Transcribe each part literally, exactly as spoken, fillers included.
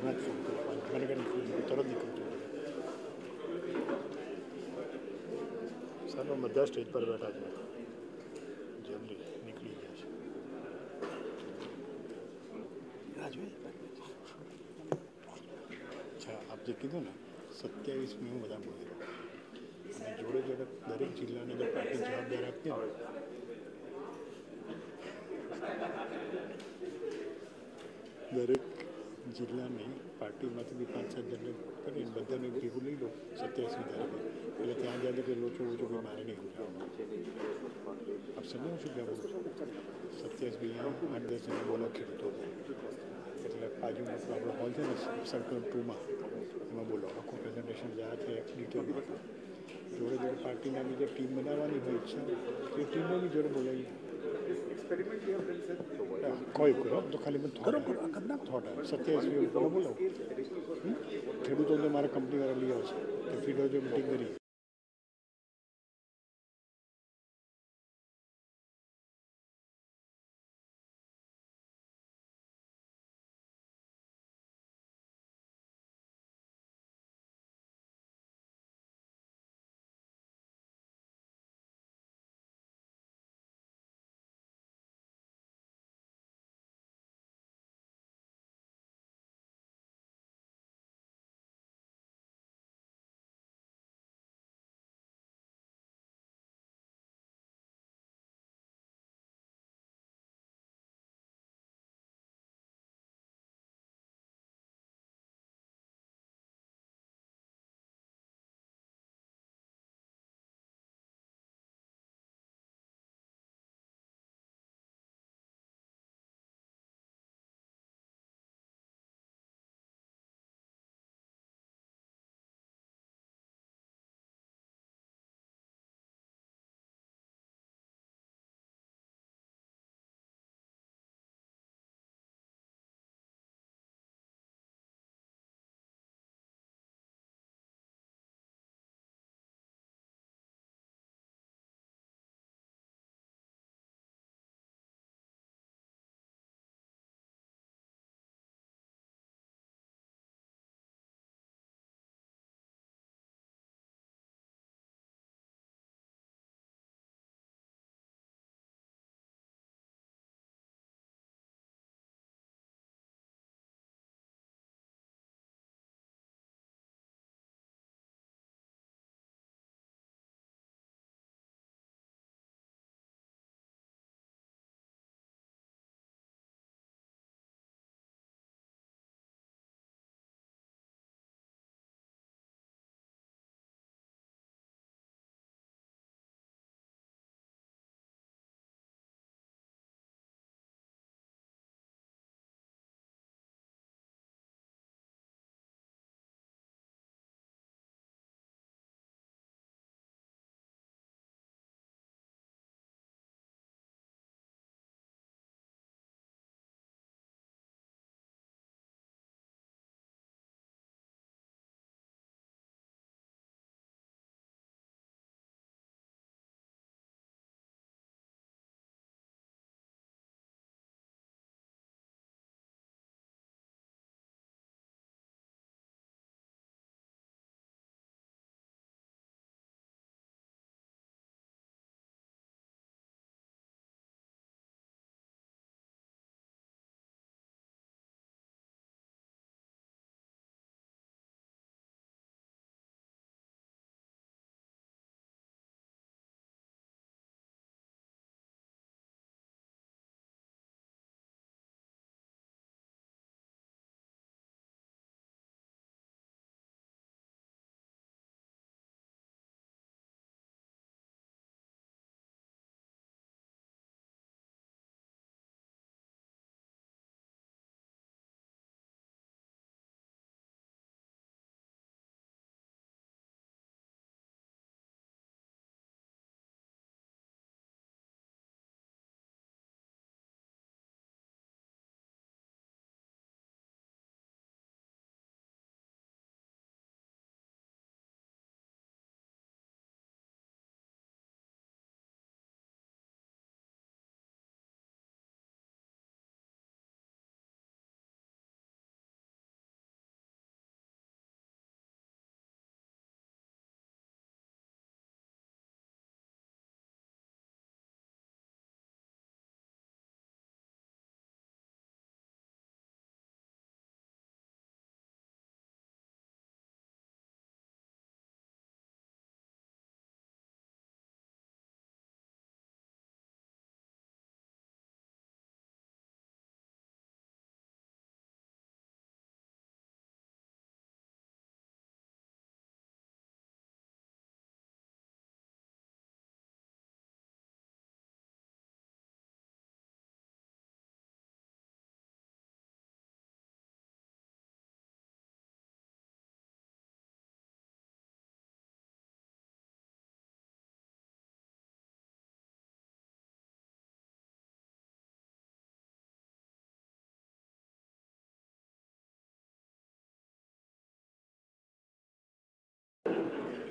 જ ફોન કર્યો, મને કંઈ નીકળ્યું તરત નીકળતું સાહેબ બધા સ્ટેજ પર બેઠા છે, જલ્દી નીકળી ગયા છે. અચ્છા, આપ જે કીધું ને સત્યાવીસમી હું બધા બોલી રહ્યો અને જોડે જોડે દરેક જિલ્લાને જો પાર્ટી જવાબદાર આપીએ ને દરેક જિલ્લાની પાર્ટીમાંથી બી પાંચ સાત જણને કરીને બધાને ભેગું લઈ લો સત્યાવીસમી તારીખે, એટલે ત્યાં જાય કે લોચો ઓછો કોઈ મારે નહીં સમજાવવાનો. આપ સમજો શું કહેવું? સત્યાવીસમી આઠ દસ જણા બોલો ખેડૂતો, એટલે બાજુમાં આપણો હોલ છે ને સર્કલ ટુમાં, એમાં બોલો આખું પ્રેઝન્ટેશન જ્યાં છે ડિટેલ જોડે જોડે પાર્ટીના બી જે ટીમ બનાવવાની હોય ઈચ્છા એ ટીમને બી જોડે બોલાવી કોઈ કરો તો ખાલી મને થોડા થોડા સત્યાવીસમી બોલો બોલો ખેડૂતોને મારા કંપનીવાળા લઈ આવશે કે ફીડો જો મિટિંગ કરી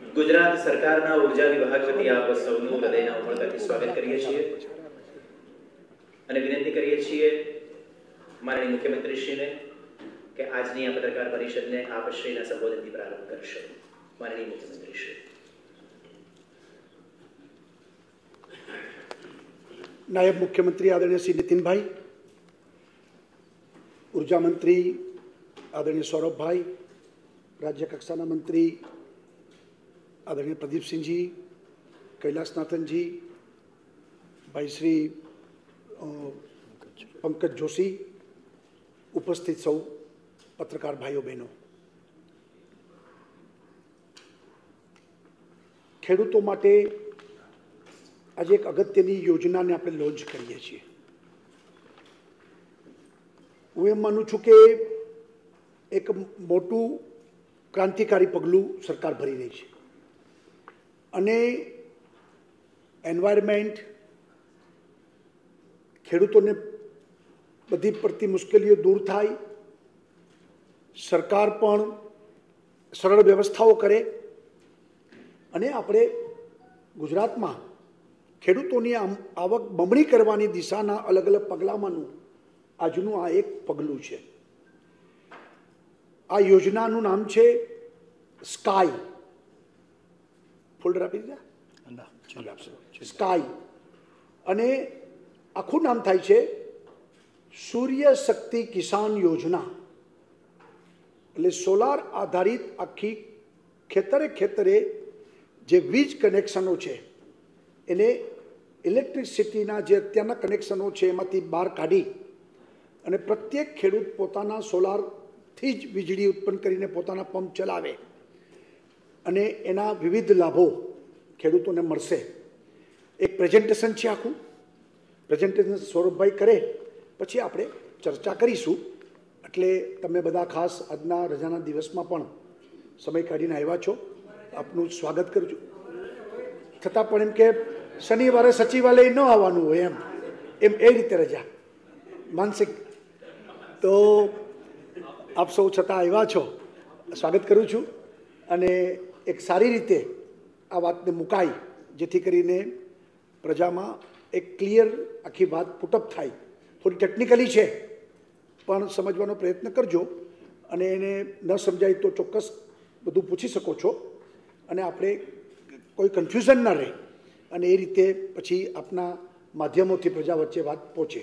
ગુજરાત સરકારના ઉર્જા વિભાગ વતી આપ સૌનું હૃદયના ઉમળકાથી સ્વાગત કરીએ છીએ અને વિનંતી કરીએ છીએ માનનીય મુખ્યમંત્રીશ્રીને કે આજની આ પત્રકાર પરિષદને આપ શ્રીના સંબોધનથી પ્રારંભ કરશો. માનનીય મુખ્યમંત્રીશ્રી. નાયબ મુખ્યમંત્રી આદરણીય શ્રી નીતિનભાઈ, ઉર્જા મંત્રી આદરણીય સૌરભભાઈ, રાજ્ય કક્ષાના મંત્રી આદરણીય પ્રદીપસિંહજી, કૈલાસનાથનજી, ભાઈ શ્રી પંકજ જોશી, ઉપસ્થિત સૌ પત્રકાર ભાઈઓ બહેનો, ખેડૂતો માટે આજે એક અગત્યની યોજનાને આપણે લોન્ચ કરીએ છીએ. હું એમ માનું છું કે એક મોટું ક્રાંતિકારી પગલું સરકાર ભરી રહી છે અને એન્વાયરમેન્ટ, ખેડૂતોને બધી પડતી મુશ્કેલીઓ દૂર થાય, સરકાર પણ સરળ વ્યવસ્થાઓ કરે અને આપણે ગુજરાતમાં ખેડૂતોની આવક બમણી કરવાની દિશાના અલગ અલગ પગલામાંનું આજનું આ એક પગલું છે. આ યોજનાનું નામ છે સ્કાય. ફોલ્ડર આપી દીધા? સ્કાય. અને આખું નામ થાય છે સૂર્યશક્તિ કિસાન યોજના. એટલે સોલાર આધારિત આખી ખેતરે ખેતરે જે વીજ કનેક્શનો છે એને ઇલેક્ટ્રિસિટીના જે અત્યારના કનેક્શનો છે એમાંથી બહાર કાઢી અને પ્રત્યેક ખેડૂત પોતાના સોલારથી જ વીજળી ઉત્પન્ન કરીને પોતાના પંપ ચલાવે અને એના વિવિધ લાભો ખેડૂતોને મળશે. એક પ્રેઝન્ટેશન છે, આખું પ્રેઝન્ટેશન સૌરભભાઈ કરે પછી આપણે ચર્ચા કરીશું. એટલે તમે બધા ખાસ આજના રજાના દિવસમાં પણ સમય કાઢીને આવ્યા છો, આપનું સ્વાગત કરું છું. છતાં પણ એમ કે શનિવારે સચિવાલય ન આવવાનું હોય એમ એમ એ રીતે રજા માનસિક. તો આપ સૌ છતાં આવ્યા છો, સ્વાગત કરું છું. અને એક સારી રીતે આ વાતને મુકાય જેથી કરીને પ્રજામાં એક ક્લિયર આખી વાત પુટઅપ થાય. થોડી ટેકનિકલી છે પણ સમજવાનો પ્રયત્ન કરજો અને એને ન સમજાય તો ચોક્કસ બધું પૂછી શકો છો અને આપણે કોઈ કન્ફ્યુઝન ના રહે અને એ રીતે પછી આપના માધ્યમોથી પ્રજા વચ્ચે વાત પહોંચે.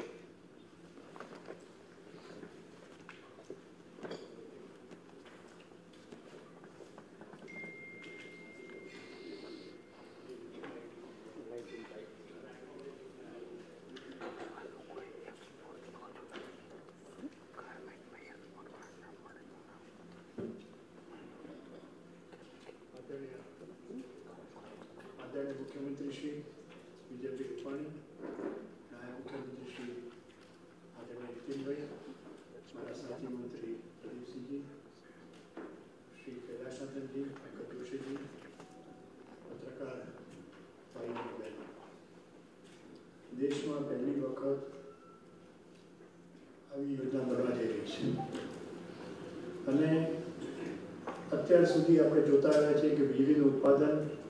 मुख्यमंत्री श्री विजय रूपाणी, नायब मुख्यमंत्री श्री आदरणीय नितिन भाई, हमारा साथी मंत्री प्रदीप सिंह जी, श्री कैलासनाथन जी, पंकज जोशी जी, पत्रकार भाई बहन, देश में पहली वक्त આવી યોજના બનવા જઈ રહી છે અને અત્યાર સુધી આપણે જોતા આવ્યા છીએ કે વીજળીનું ઉત્પાદન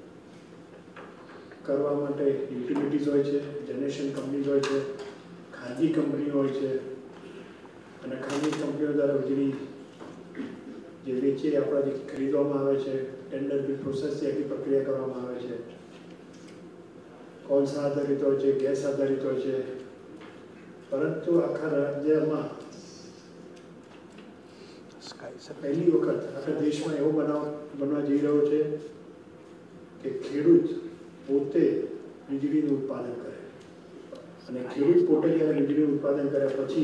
કરવા માટે યુટિલિટીઝ હોય છે, જનરેશન કંપનીઝ હોય છે, ખાનગી કંપનીઓ હોય છે અને ખાનગી કંપનીઓ દ્વારા વીજળી જે વેચી આપણાથી ખરીદવામાં આવે છે, ટેન્ડર બિલ પ્રોસેસથી આખી પ્રક્રિયા કરવામાં આવે છે. કોલસા આધારિત હોય છે, ગેસ આધારિત હોય છે, પરંતુ આખા રાજ્યમાં પહેલી વખત આખા દેશમાં એવો બનાવ બનવા જઈ રહ્યો છે કે ખેડૂત પોતે વીજળીનું ઉત્પાદન કરે અને ખેડૂત પોતે જ્યારે વીજળીનું ઉત્પાદન કર્યા પછી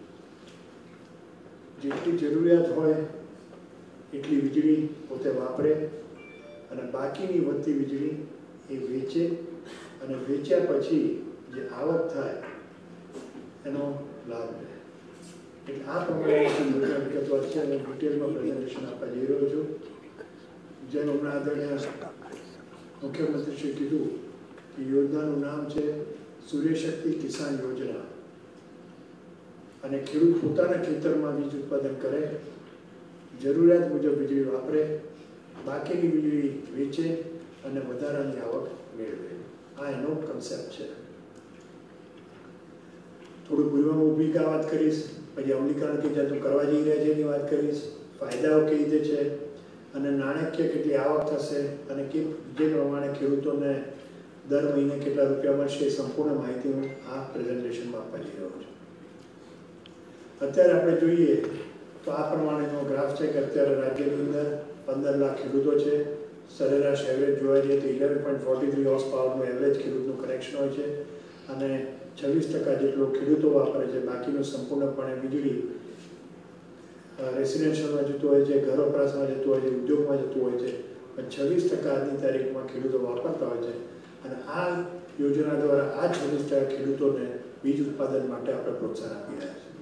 જેટલી જરૂરિયાત હોય એટલી વીજળી પોતે વાપરે અને બાકીની વધતી વીજળી એ વેચે અને વેચ્યા પછી જે આવક થાય એનો લાભ લે. એટલે આ પ્રમાણે વિગતવાર છે અને ડિટેલમાં પ્રેઝન્ટેશન આપવા જઈ રહ્યો છું. જેમ હમણાં આદરણીય મુખ્યમંત્રીશ્રીએ કીધું કે યોજનાનું નામ છે સૂર્યશક્તિ કિસાન યોજના અને ખેડૂત પોતાના ખેતરમાં વીજ ઉત્પાદન કરે, જરૂરિયાત મુજબ વીજળી વાપરે બાકીની વીજળી વેચે અને વધારાની આવક મેળવે. આ એનો કન્સેપ્ટ છે. થોડું પૂર્વમાં ભૂમિકા વાત કરીશ, પછી અમલીકરણ કઈ જાતનું કરવા જઈ રહ્યા છે એની વાત કરીશ, ફાયદાઓ કઈ રીતે છે અને નાણાકીય કેટલી આવક થશે અને કે જે પ્રમાણે ખેડૂતોને દર મહિને કેટલા રૂપિયા મળશે એ સંપૂર્ણ માહિતી હું આ પ્રેઝન્ટેશનમાં આપવા જઈ રહ્યો છું. અત્યારે આપણે જોઈએ તો આ પ્રમાણેનો ગ્રાફ છે કે અત્યારે રાજ્યની અંદર પંદર લાખ ખેડૂતો છે. સરેરાશ એવરેજ જોવા જઈએ તો eleven point forty three horse પાવરનું એવરેજ ખેડૂતનું કનેક્શન હોય છે અને છવ્વીસ ટકા જેટલો ખેડૂતો વાપરે છે. બાકીનું સંપૂર્ણપણે વીજળી રેસિડેન્શિયલમાં જતું હોય છે, ઘર વપરાશમાં જતું હોય છે, ઉદ્યોગમાં જતું હોય છે, પણ છવ્વીસ ટકા આજની તારીખમાં ખેડૂતો વાપરતા હોય છે. અને આ યોજના દ્વારા આ છવ્વીસ ટકા ખેડૂતોને બીજ ઉત્પાદન માટે આપણે પ્રોત્સાહન આપી રહ્યા છીએ.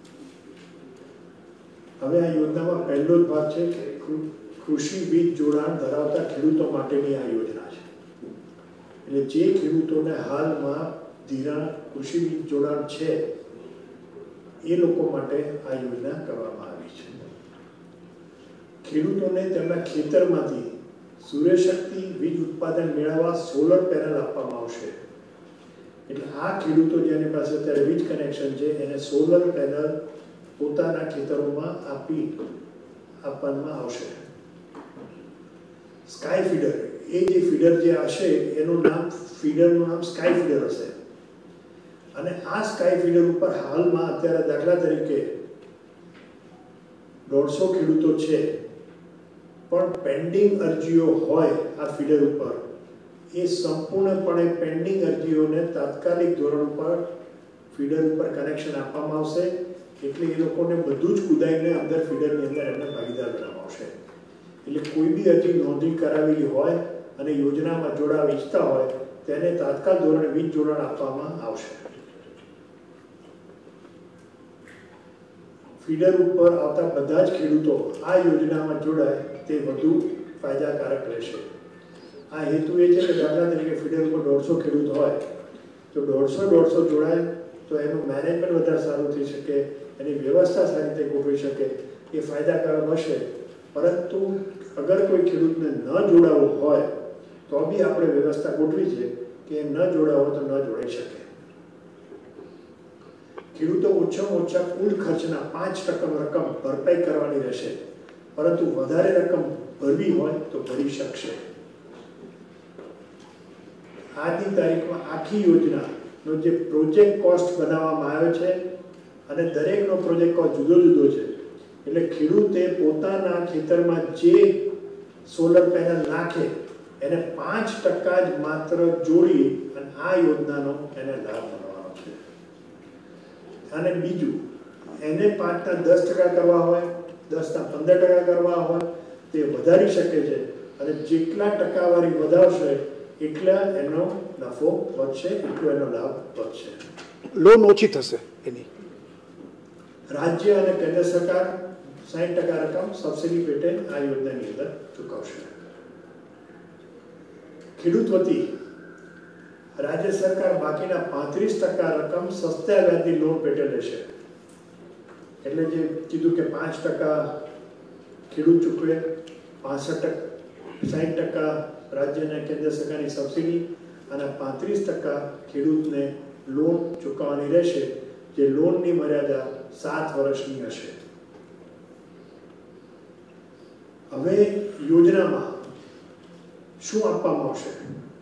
હવે આ યોજનામાં પહેલો જ ભાગ છે કે કૃષિ બીજ જોડાણ ધરાવતા ખેડૂતો માટેની આ યોજના છે. એટલે જે ખેડૂતોને હાલમાં ધિરાણ કૃષિ બીજ જોડાણ છે એ લોકો માટે આ યોજના કરવામાં આવી છે. ખેડૂતોને તેમના ખેતરમાંથી સૂર્યશક્તિ વીજ ઉત્પાદન મેળવવા સોલર પેનલ આપવામાં આવશે. એટલે આ ખેડૂતો જેની પાસે અત્યારે વીજ કનેક્શન છે એને સોલર પેનલ પોતાના ખેતરોમાં આપી આપવામાં આવશે. સ્કાય ફીડર, એ જે ફીડર જે હશે એનું નામ ફીડરનું નામ સ્કાય ફીડર હશે. અને આ સ્કાય ફીડર ઉપર હાલમાં અત્યારે દાખલા તરીકે દોઢસો ખેડૂતો છે, પણ પેન્ડિંગ અરજીઓ હોય આ ફીડર ઉપર, એ સંપૂર્ણપણે પેન્ડિંગ અરજીઓને તાત્કાલિક ધોરણ ઉપર ફીડર ઉપર કનેક્શન આપવામાં આવશે. એટલે એ લોકોને બધું જ કુદાઈને અંદર ફીડરની અંદર એમને ભાગીદાર બનાવવામાં આવશે. એટલે કોઈ બી અરજી નોંધણી કરાવેલી હોય અને યોજનામાં જોડાવા ઈચ્છતા હોય તેને તાત્કાલ ધોરણે વીજ જોડાણ આપવામાં આવશે. ફીડર ઉપર આવતા બધા જ ખેડૂતો આ યોજનામાં જોડાય તે વધુ ફાયદાકારક રહેશે. આ હેતુ એ છે કે દાખલા તરીકે ફીડર ઉપર દોઢસો ખેડૂત હોય તો દોઢસો દોઢસો જોડાય તો એનું મેનેજમેન્ટ વધારે સારું થઈ શકે, એની વ્યવસ્થા સારી રીતે ગોઠવી શકે, એ ફાયદાકારક હશે. પરંતુ અગર કોઈ ખેડૂતને ન જોડાવવું હોય તો બી આપણે વ્યવસ્થા ગોઠવી છે કે ન જોડાવો તો ન જોડાઈ શકે. ખેડૂતો ઓછામાં ઓછા કુલ ખર્ચના પાંચ ટકા રકમ ભરપાઈ કરવાની રહેશે, પરંતુ વધારે રકમ ભરવી હોય તો ભરી શકશે. આજની તારીખમાં આખી યોજનાનો જે પ્રોજેક્ટ કોસ્ટ બનાવવામાં આવ્યો છે અને દરેકનો પ્રોજેક્ટ કોસ્ટ જુદો જુદો છે. એટલે ખેડૂતે પોતાના ખેતરમાં જે સોલર પેનલ નાખે એને પાંચ ટકા જ માત્ર જોડી અને આ યોજનાનો એને લાભ મળવાનો છે. અને બીજું, એને પાંચના દસ ટકા કરવા હોય, દસના પંદર ટકા કરવા હોય તે વધારી શકે છે. અને જેટલા ટકાવારી વધારશે એટલા એનો નફો વધશે, એટલો એનો લાભ વધશે. લોન ઓછી થશે એની. રાજ્ય અને કેન્દ્ર સરકાર સાઠ ટકા રકમ સબસિડી પેટે આ યોજનાની અંદર ચૂકવશે. ખેડૂત વતી રાજ્ય સરકાર બાકીના પાંત્રીસ ટકા રકમ સસ્તા વ્યાજની લોન પેટે લેશે. એટલે જે કીધું કે પાંચ ટકા ખેડૂત ચૂકવે, પાસઠ ટકા સાઠ ટકા રાજ્ય અને કેન્દ્ર સરકારની સબસિડી અને પાંત્રીસ ટકા ખેડૂતને લોન ચૂકવવાની રહેશે, જે લોનની મર્યાદા સાત વર્ષની હશે. હવે યોજનામાં શું આપવામાં આવશે?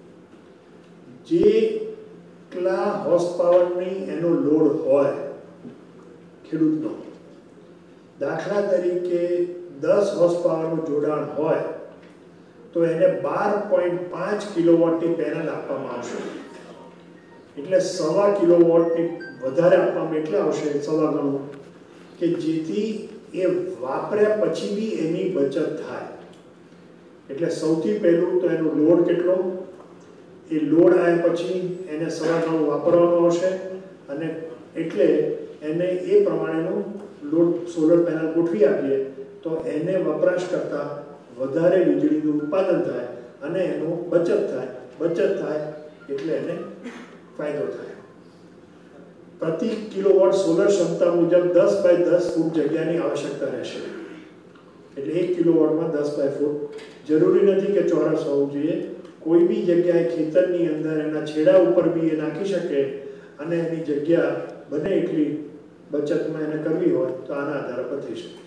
જેટલા હોર્સ પાવરની એનો લોડ હોય ખેડૂતનો, દાખલા તરીકે દસ હોર્સ પાવરનું જોડાણ હોય તો એને બાર પોઈન્ટ પાંચ કિલોવોટની પેનલ આપવામાં આવશે. એટલે સવા કિલોવોટની વધારે આપવામાં એટલે આવશે સવા ગણું, કે જેથી એ વાપર્યા પછી બી એની બચત થાય. એટલે સૌથી પહેલું તો એનો લોડ કેટલો, એ લોડ આવ્યા પછી એને સવા ગણું વાપરવાનું આવશે અને એટલે એને એ પ્રમાણેનું લોડ સોલર પેનલ ગોઠવી આપીએ તો એને વપરાશ કરતાં વધારે વીજળીનું ઉત્પાદન થાય અને એનો બચત થાય. બચત થાય એટલે એને ફાયદો થાય. પ્રતિ કિલોવોટ સોલર ક્ષમતા મુજબ દસ બાય દસ ફૂટ જગ્યાની આવશ્યકતા રહેશે. એટલે એક કિલોવોટમાં દસ બાય ફૂટ જરૂરી નથી કે ચોરસ હોવું જોઈએ, કોઈ બી જગ્યાએ ખેતરની અંદર એના છેડા ઉપર બી એ નાખી શકે અને એની જગ્યા બને એટલી બચતમાં એને કરવી હોય તો આના આધાર પર થઈ શકે.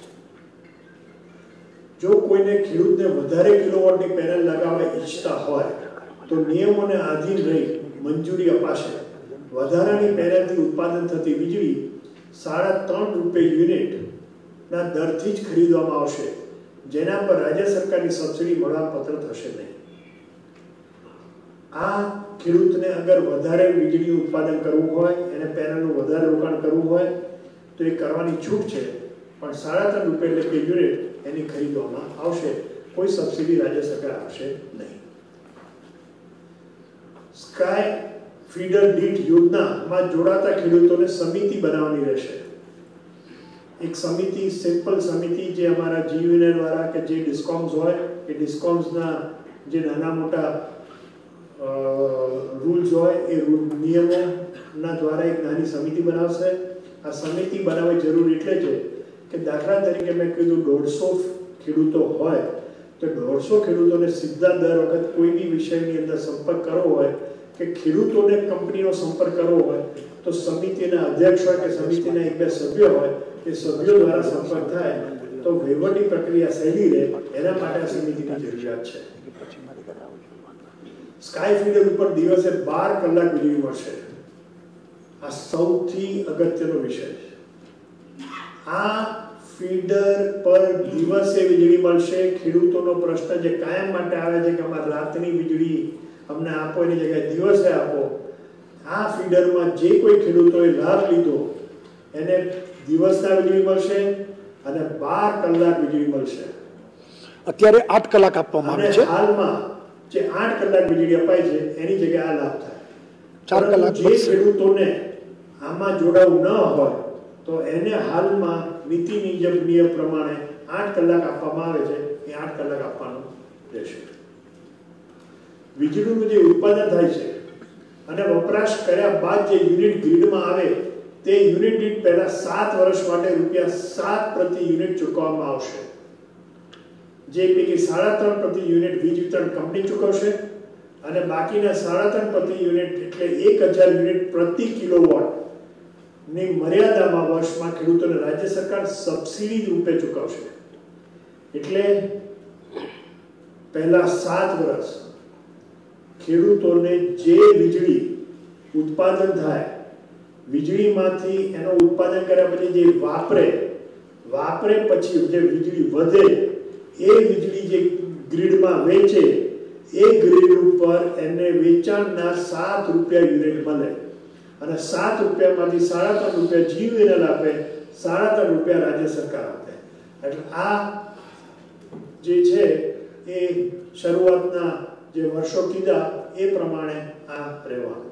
જો કોઈને ખેડૂતને વધારે કિલોવોટની પેનલ લગાવવા ઈચ્છતા હોય તો નિયમોને આધીન રહી મંજૂરી અપાશે. વધારાની પેનલથી ઉત્પાદન થતી વીજળી સાડા ત્રણ રૂપિયા યુનિટના દરથી જ ખરીદવામાં આવશે, જેના પર રાજ્ય સરકારની સબસિડી મળવાપાત્ર થશે નહીં. આ ખેડૂતને અગર વધારે વીજળી ઉત્પાદન કરવું હોય, એને પેનલનું વધારે રોકાણ કરવું હોય તો એ કરવાની છૂટ છે, પણ સાડા ત્રણ રૂપિયા એટલે કે યુનિટ એની ખરીદવામાં આવશે. કોઈ સબસિડી રાજ્ય સરકાર આપશે નહીં. સ્કાય ફીડર દીઠ યોજનામાં જોડાતા ખેડૂતોને સમિતિ બનાવવાની રહેશે. એક સમિતિ, સિમ્પલ સમિતિ જે અમારા જીયુએનએલ વાળા કે જે ડિસ્કોમ્સ હોય એ ડિસ્કોમ્સના જે નાના મોટા રૂલ્સ હોય એ રૂલ નિયમોના દ્વારા એક નાની સમિતિ બનાવશે. આ સમિતિ બનાવવાની જરૂર એટલે છે કે દાખલા તરીકે મેં કીધું દોઢસો ખેડૂતો હોય તો દોઢસો ખેડૂતોને સીધા દર વખત કોઈ બી વિષયની અંદર સંપર્ક કરવો હોય કે ખેડૂતોને કંપનીનો સંપર્ક કરવો હોય તો સમિતિના અધ્યક્ષ હોય કે સમિતિના એક બે સભ્યો હોય એ સભ્યો દ્વારા સંપર્ક થાય તો વહીવટી પ્રક્રિયા સહેલી રહે. એના માટે આ સમિતિની જરૂરિયાત છે. સ્કાય ફીડર ઉપર દિવસે બાર કલાક વીજળી મળશે. આ સૌથી અગત્યનો વિષય છે. આ ફીડર પર દિવસે વીજળી મળશે. ખેડૂતોનો પ્રશ્ન જે કાયમ માટે આવે છે કે અમારે રાતની વીજળી અમને આપો, એની જગ્યાએ દિવસે આપો. આ ફીડરમાં જે કોઈ ખેડૂતોએ લાભ લીધો એને દિવસના વીજળી મળશે અને બાર કલાક વીજળી મળશે. અત્યારે આઠ કલાક આપવામાં આવે છે. હાલમાં જે આઠ કલાક વીજળી અપાય છે એની જગ્યાએ આ લાભ થાય. ચાર કલાક. જે ખેડૂતોને આમાં જોડાવું ન હોય તો એને હાલમાં નીતિ નિયમ પ્રમાણે આઠ કલાક આપવામાં આવે છે, એ આઠ કલાક આપવાનું રહેશે. વીજળીનું જે ઉત્પાદન થાય છે અને વપરાશ કર્યા બાદ જે યુનિટ ગ્રીડમાં આવે તે યુનિટ દીઠ પહેલા સાત વર્ષ માટે રૂપિયા સાત પ્રતિ યુનિટ ચૂકવવામાં આવશે. જે પૈકી સાડા ત્રણ પ્રતિ યુનિટ વીજ વિતરણ કંપની ચૂકવશે અને બાકીના સાડા ત્રણ પ્રતિ યુનિટ એટલે એક હજાર યુનિટ પ્રતિ કિલોવોટ ની મર્યાદામાં વર્ષમાં ખેડૂતોને રાજ્ય સરકાર સબસિડી રૂપે ચૂકવશે. એટલે પહેલા સાત વર્ષ ખેડૂતોને જે વીજળી ઉત્પાદન થાય, વીજળીમાંથી એનો ઉત્પાદન કર્યા પછી જે વાપરે વાપરે પછી જે વીજળી વધે એ વીજળી જે ગ્રીડમાં વેચે એ ગ્રીડ ઉપર એને વેચાણના સાત રૂપિયા યુનિટ મળે અને સાત રૂપિયામાંથી સાડા ત્રણ રૂપિયા જીયુએનએલ આપે, સાડા ત્રણ રૂપિયા રાજ્ય સરકાર આપે. એટલે આ જે છે એ શરૂઆતના જે વર્ષો કીધા એ પ્રમાણે આ રહેવાનું.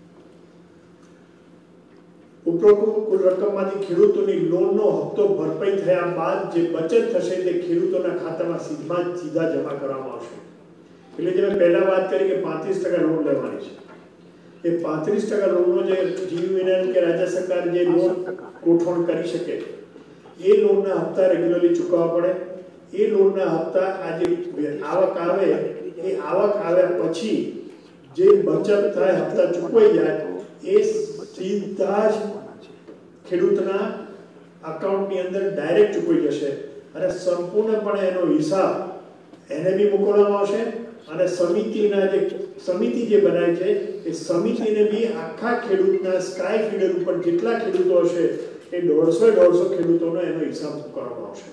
ઉપરોક્ત કુલ રકમમાંથી ખેડૂતોની લોનનો હપ્તો ભરપાઈ થયા બાદ જે બચત થશે તે ખેડૂતોના ખાતામાં સીધા સીધા જમા કરવામાં આવશે. એટલે જે મેં પહેલા વાત કરી કે પાંત્રીસ ટકા લોન લેવાની છે, એ પાંત્રીસ ટકા લોનનો જે જીયુએનએલ કે રાજ્ય સરકાર જે લોન ગોઠવણ કરી શકે એ લોનના હપ્તા રેગ્યુલરલી ચૂકવવા પડે. એ લોનના હપ્તા આજે આવક આવે એ આવક આવ્યા પછી જે બચત થાય, હપ્તા ચૂકવાઈ જાય એ સીધા જ ખેડૂતના અકાઉન્ટની અંદર ડાયરેક્ટ ચૂકવાઈ જશે અને સંપૂર્ણપણે એનો હિસાબ એને બી મોકલવામાં આવશે અને સમિતિના જે સમિતિ જે બનાવી છે એ સમિતિને બી આખા ખેડૂતના સ્કાય ફીડર ઉપર જેટલા ખેડૂતો હશે એ દોઢસો દોઢસો ખેડૂતોનો એનો હિસાબ કરવામાં આવશે.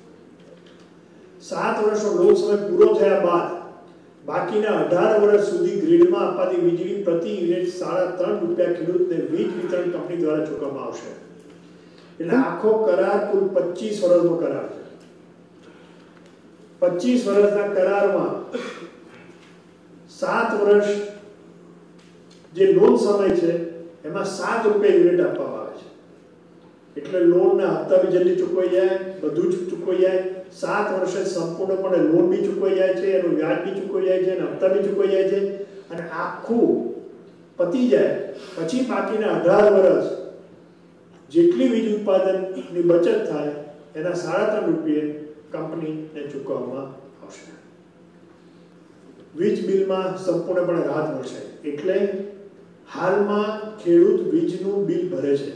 સાત વર્ષનો લોન સમય પૂરો થયા બાદ બાકીના અઢાર વર્ષ સુધી ગ્રીડમાં અપાતી વીજળી પ્રતિ યુનિટ સાડા ત્રણ રૂપિયા ખેડૂતને વીજ વિતરણ કંપની દ્વારા ચૂકવવામાં આવશે. એટલે આખો કરાર કુલ પચીસ વર્ષનો કરાર છે. પચીસ વર્ષના કરારમાં સાત વર્ષ જે લોન સમય છે એમાં સાત રૂપિયા યુનિટ આપવામાં આવે છે. એટલે લોનના હપ્તા બી જલ્દી ચૂકવાઈ જાય, બધું જ ચૂકવાઈ જાય. સાત વર્ષે સંપૂર્ણપણે લોન બી ચૂકવાઈ જાય છે, એનું વ્યાજ બી ચૂકવાઈ જાય છે અને હપ્તા બી ચૂકવાઈ જાય છે અને આખું પતી જાય પછી બાકીના અઢાર વર્ષ જેટલી વીજ ઉત્પાદનની બચત થાય એના સાડા ત્રણ રૂપિયા કંપનીને ચૂકવવામાં આવશે. વીજ બિલમાં સંપૂર્ણપણે રાહત મળશે. એટલે હાલમાં ખેડૂત વીજનું બિલ ભરે છે,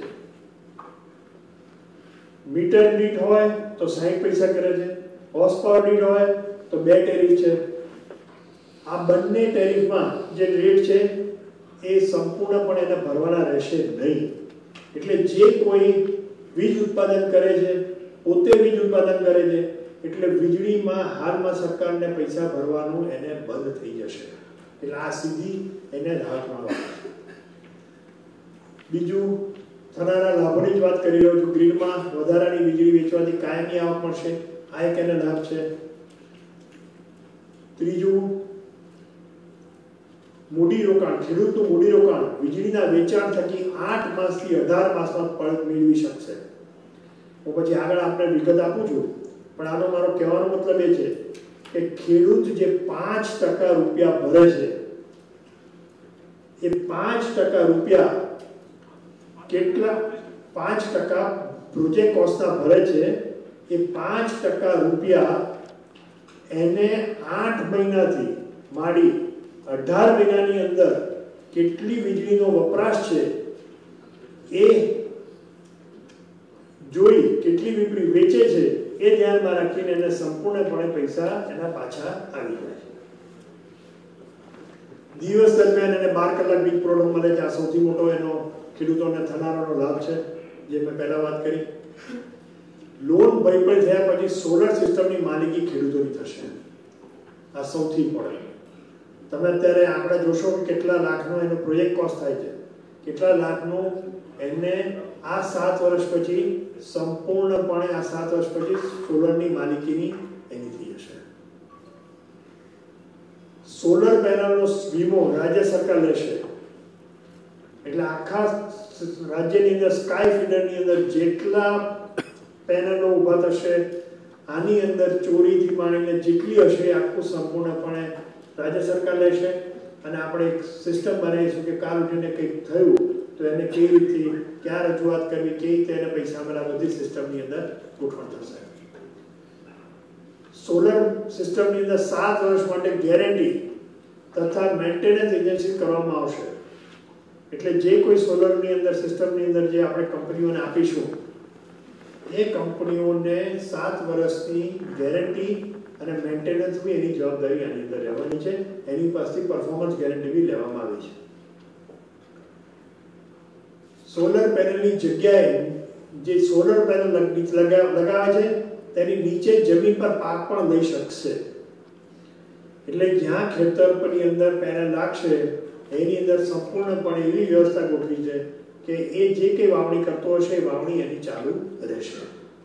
મીટર દીઠ હોય તો સાઠ પૈસા કરે છે, હોર્સ પાવર દીઠ હોય તો બે ટેરિફ છે. આ બંને ટેરિફમાં જે રેટ છે એ સંપૂર્ણપણે એને ભરવાના રહેશે નહીં. એટલે જે કોઈ વીજ ઉત્પાદન કરે છે, પોતે વીજ ઉત્પાદન કરે છે, એટલે વીજળીમાં હાલમાં સરકારને પૈસા ભરવાનું એને બંધ થઈ જશે. એટલે આ સીધી એને રાહત મળવાની. બીજું, થનારા લાભોની જ વાત કરી રહ્યો છું. ગ્રીડમાં વધારાની વીજળી વેચવાથી કાયમી આવક મળશે, આ એક એને લાભ છે. ત્રીજું, મૂડીરોકાણ, ખેડૂતનું મૂડીરોકાણ વીજળીના વેચાણ થકી આઠ માસથી અઢાર માસમાં પરત મેળવી શકશે. હું પછી આગળ આપણે વિગત આપું છું, પણ આનો મારો કહેવાનો મતલબ એ છે કે ખેડૂત જે પાંચ ટકા રૂપિયા ભરે છે એ પાંચ ટકા રૂપિયા કેટલા પાંચ ટકા પ્રોજેક્ટ કોસ્ટના ભરે છે એ પાંચ ટકા રૂપિયા એને આઠ મહિનાથી માંડી અઢાર મહિનાની અંદર કેટલી વીજળીનો વપરાશ છે એ જોઈ કેટલી વીજળી વેચે છે એ ધ્યાનમાં રાખીને એને સંપૂર્ણપણે પૈસા એના પાછા આવી જાય છે. દિવસ દરમિયાન એને બાર કલાક વીજ પુરવઠો મળે છે. આ સૌથી મોટો એનો ખેડૂતોને થનારાનો લાભ છે, જે મેં પહેલા વાત કરી. લોન ભરપાઈ થયા પછી સોલર સિસ્ટમની માલિકી ખેડૂતોની થશે. આ સૌથી ઇમ્પોર્ટન્ટ. તમે અત્યારે આંકડા જોશો કે કેટલા લાખનો એનો પ્રોજેક્ટ કોસ્ટ થાય છે, કેટલા લાખનું એને આ સાત વર્ષ પછી સંપૂર્ણપણે આ સાત વર્ષ પછી સોલરની માલિકીની એની થઈ જશે. સોલર પેનલનો વીમો રાજ્ય સરકાર લેશે. એટલે આખા રાજ્યની અંદર સ્કાય ફીડરની અંદર જેટલા પેનલો ઊભા થશે, આની અંદર ચોરીથી માંડીને જેટલી હશે આખું સંપૂર્ણપણે રાજ્ય સરકાર લેશે. અને આપણે એક સિસ્ટમ બનાવીશું કે કાલ ઉઠીને કંઈક થયું તો એને કેવી રીતે ક્યાં રજૂઆત કરવી, કેવી રીતે એને પૈસા મળે, બધી સિસ્ટમની અંદર ગોઠવણ થશે. સોલર સિસ્ટમની અંદર સાત વર્ષ માટે ગેરંટી તથા મેન્ટેનન્સ એજન્સી કરવામાં આવશે. એટલે જે કોઈ સોલરની અંદર સિસ્ટમની અંદર જે આપણે કંપનીઓને આપીશું એ કંપનીઓને સાત વર્ષની ગેરંટી અને મેન્ટેનન્સ બી એની જવાબદારી આની અંદર રહેવાની છે. એની પાસેથી પરફોર્મન્સ ગેરંટી બી લેવામાં આવી છે. સોલર પેનલની જગ્યાએ જે સોલર પેનલ લગાવે છે તેની નીચે જમીન પર પાક પણ લઈ શકશે. એટલે જ્યાં ખેતર પરની અંદર પેનલ લાગશે એની અંદર સંપૂર્ણપણે એવી વ્યવસ્થા ગોઠવી છે કે એ જે કંઈ વાવણી કરતો હશે એ વાવણી એની ચાલુ રહેશે.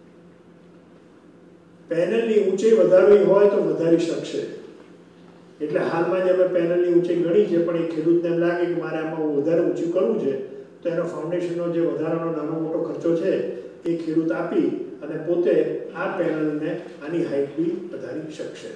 પેનલની ઊંચાઈ વધારવી હોય તો વધારી શકશે. એટલે હાલમાં જ અમે પેનલની ઊંચાઈ ગણી છે, પણ એ ખેડૂતને એમ લાગે કે મારે આમાં વધારે ઊંચું કરવું છે તો એનો ફાઉન્ડેશનનો જે વધારાનો નાનો મોટો ખર્ચો છે એ ખેડૂત આપી અને પોતે આ પેનલને આની હાઈટ બી વધારી શકશે.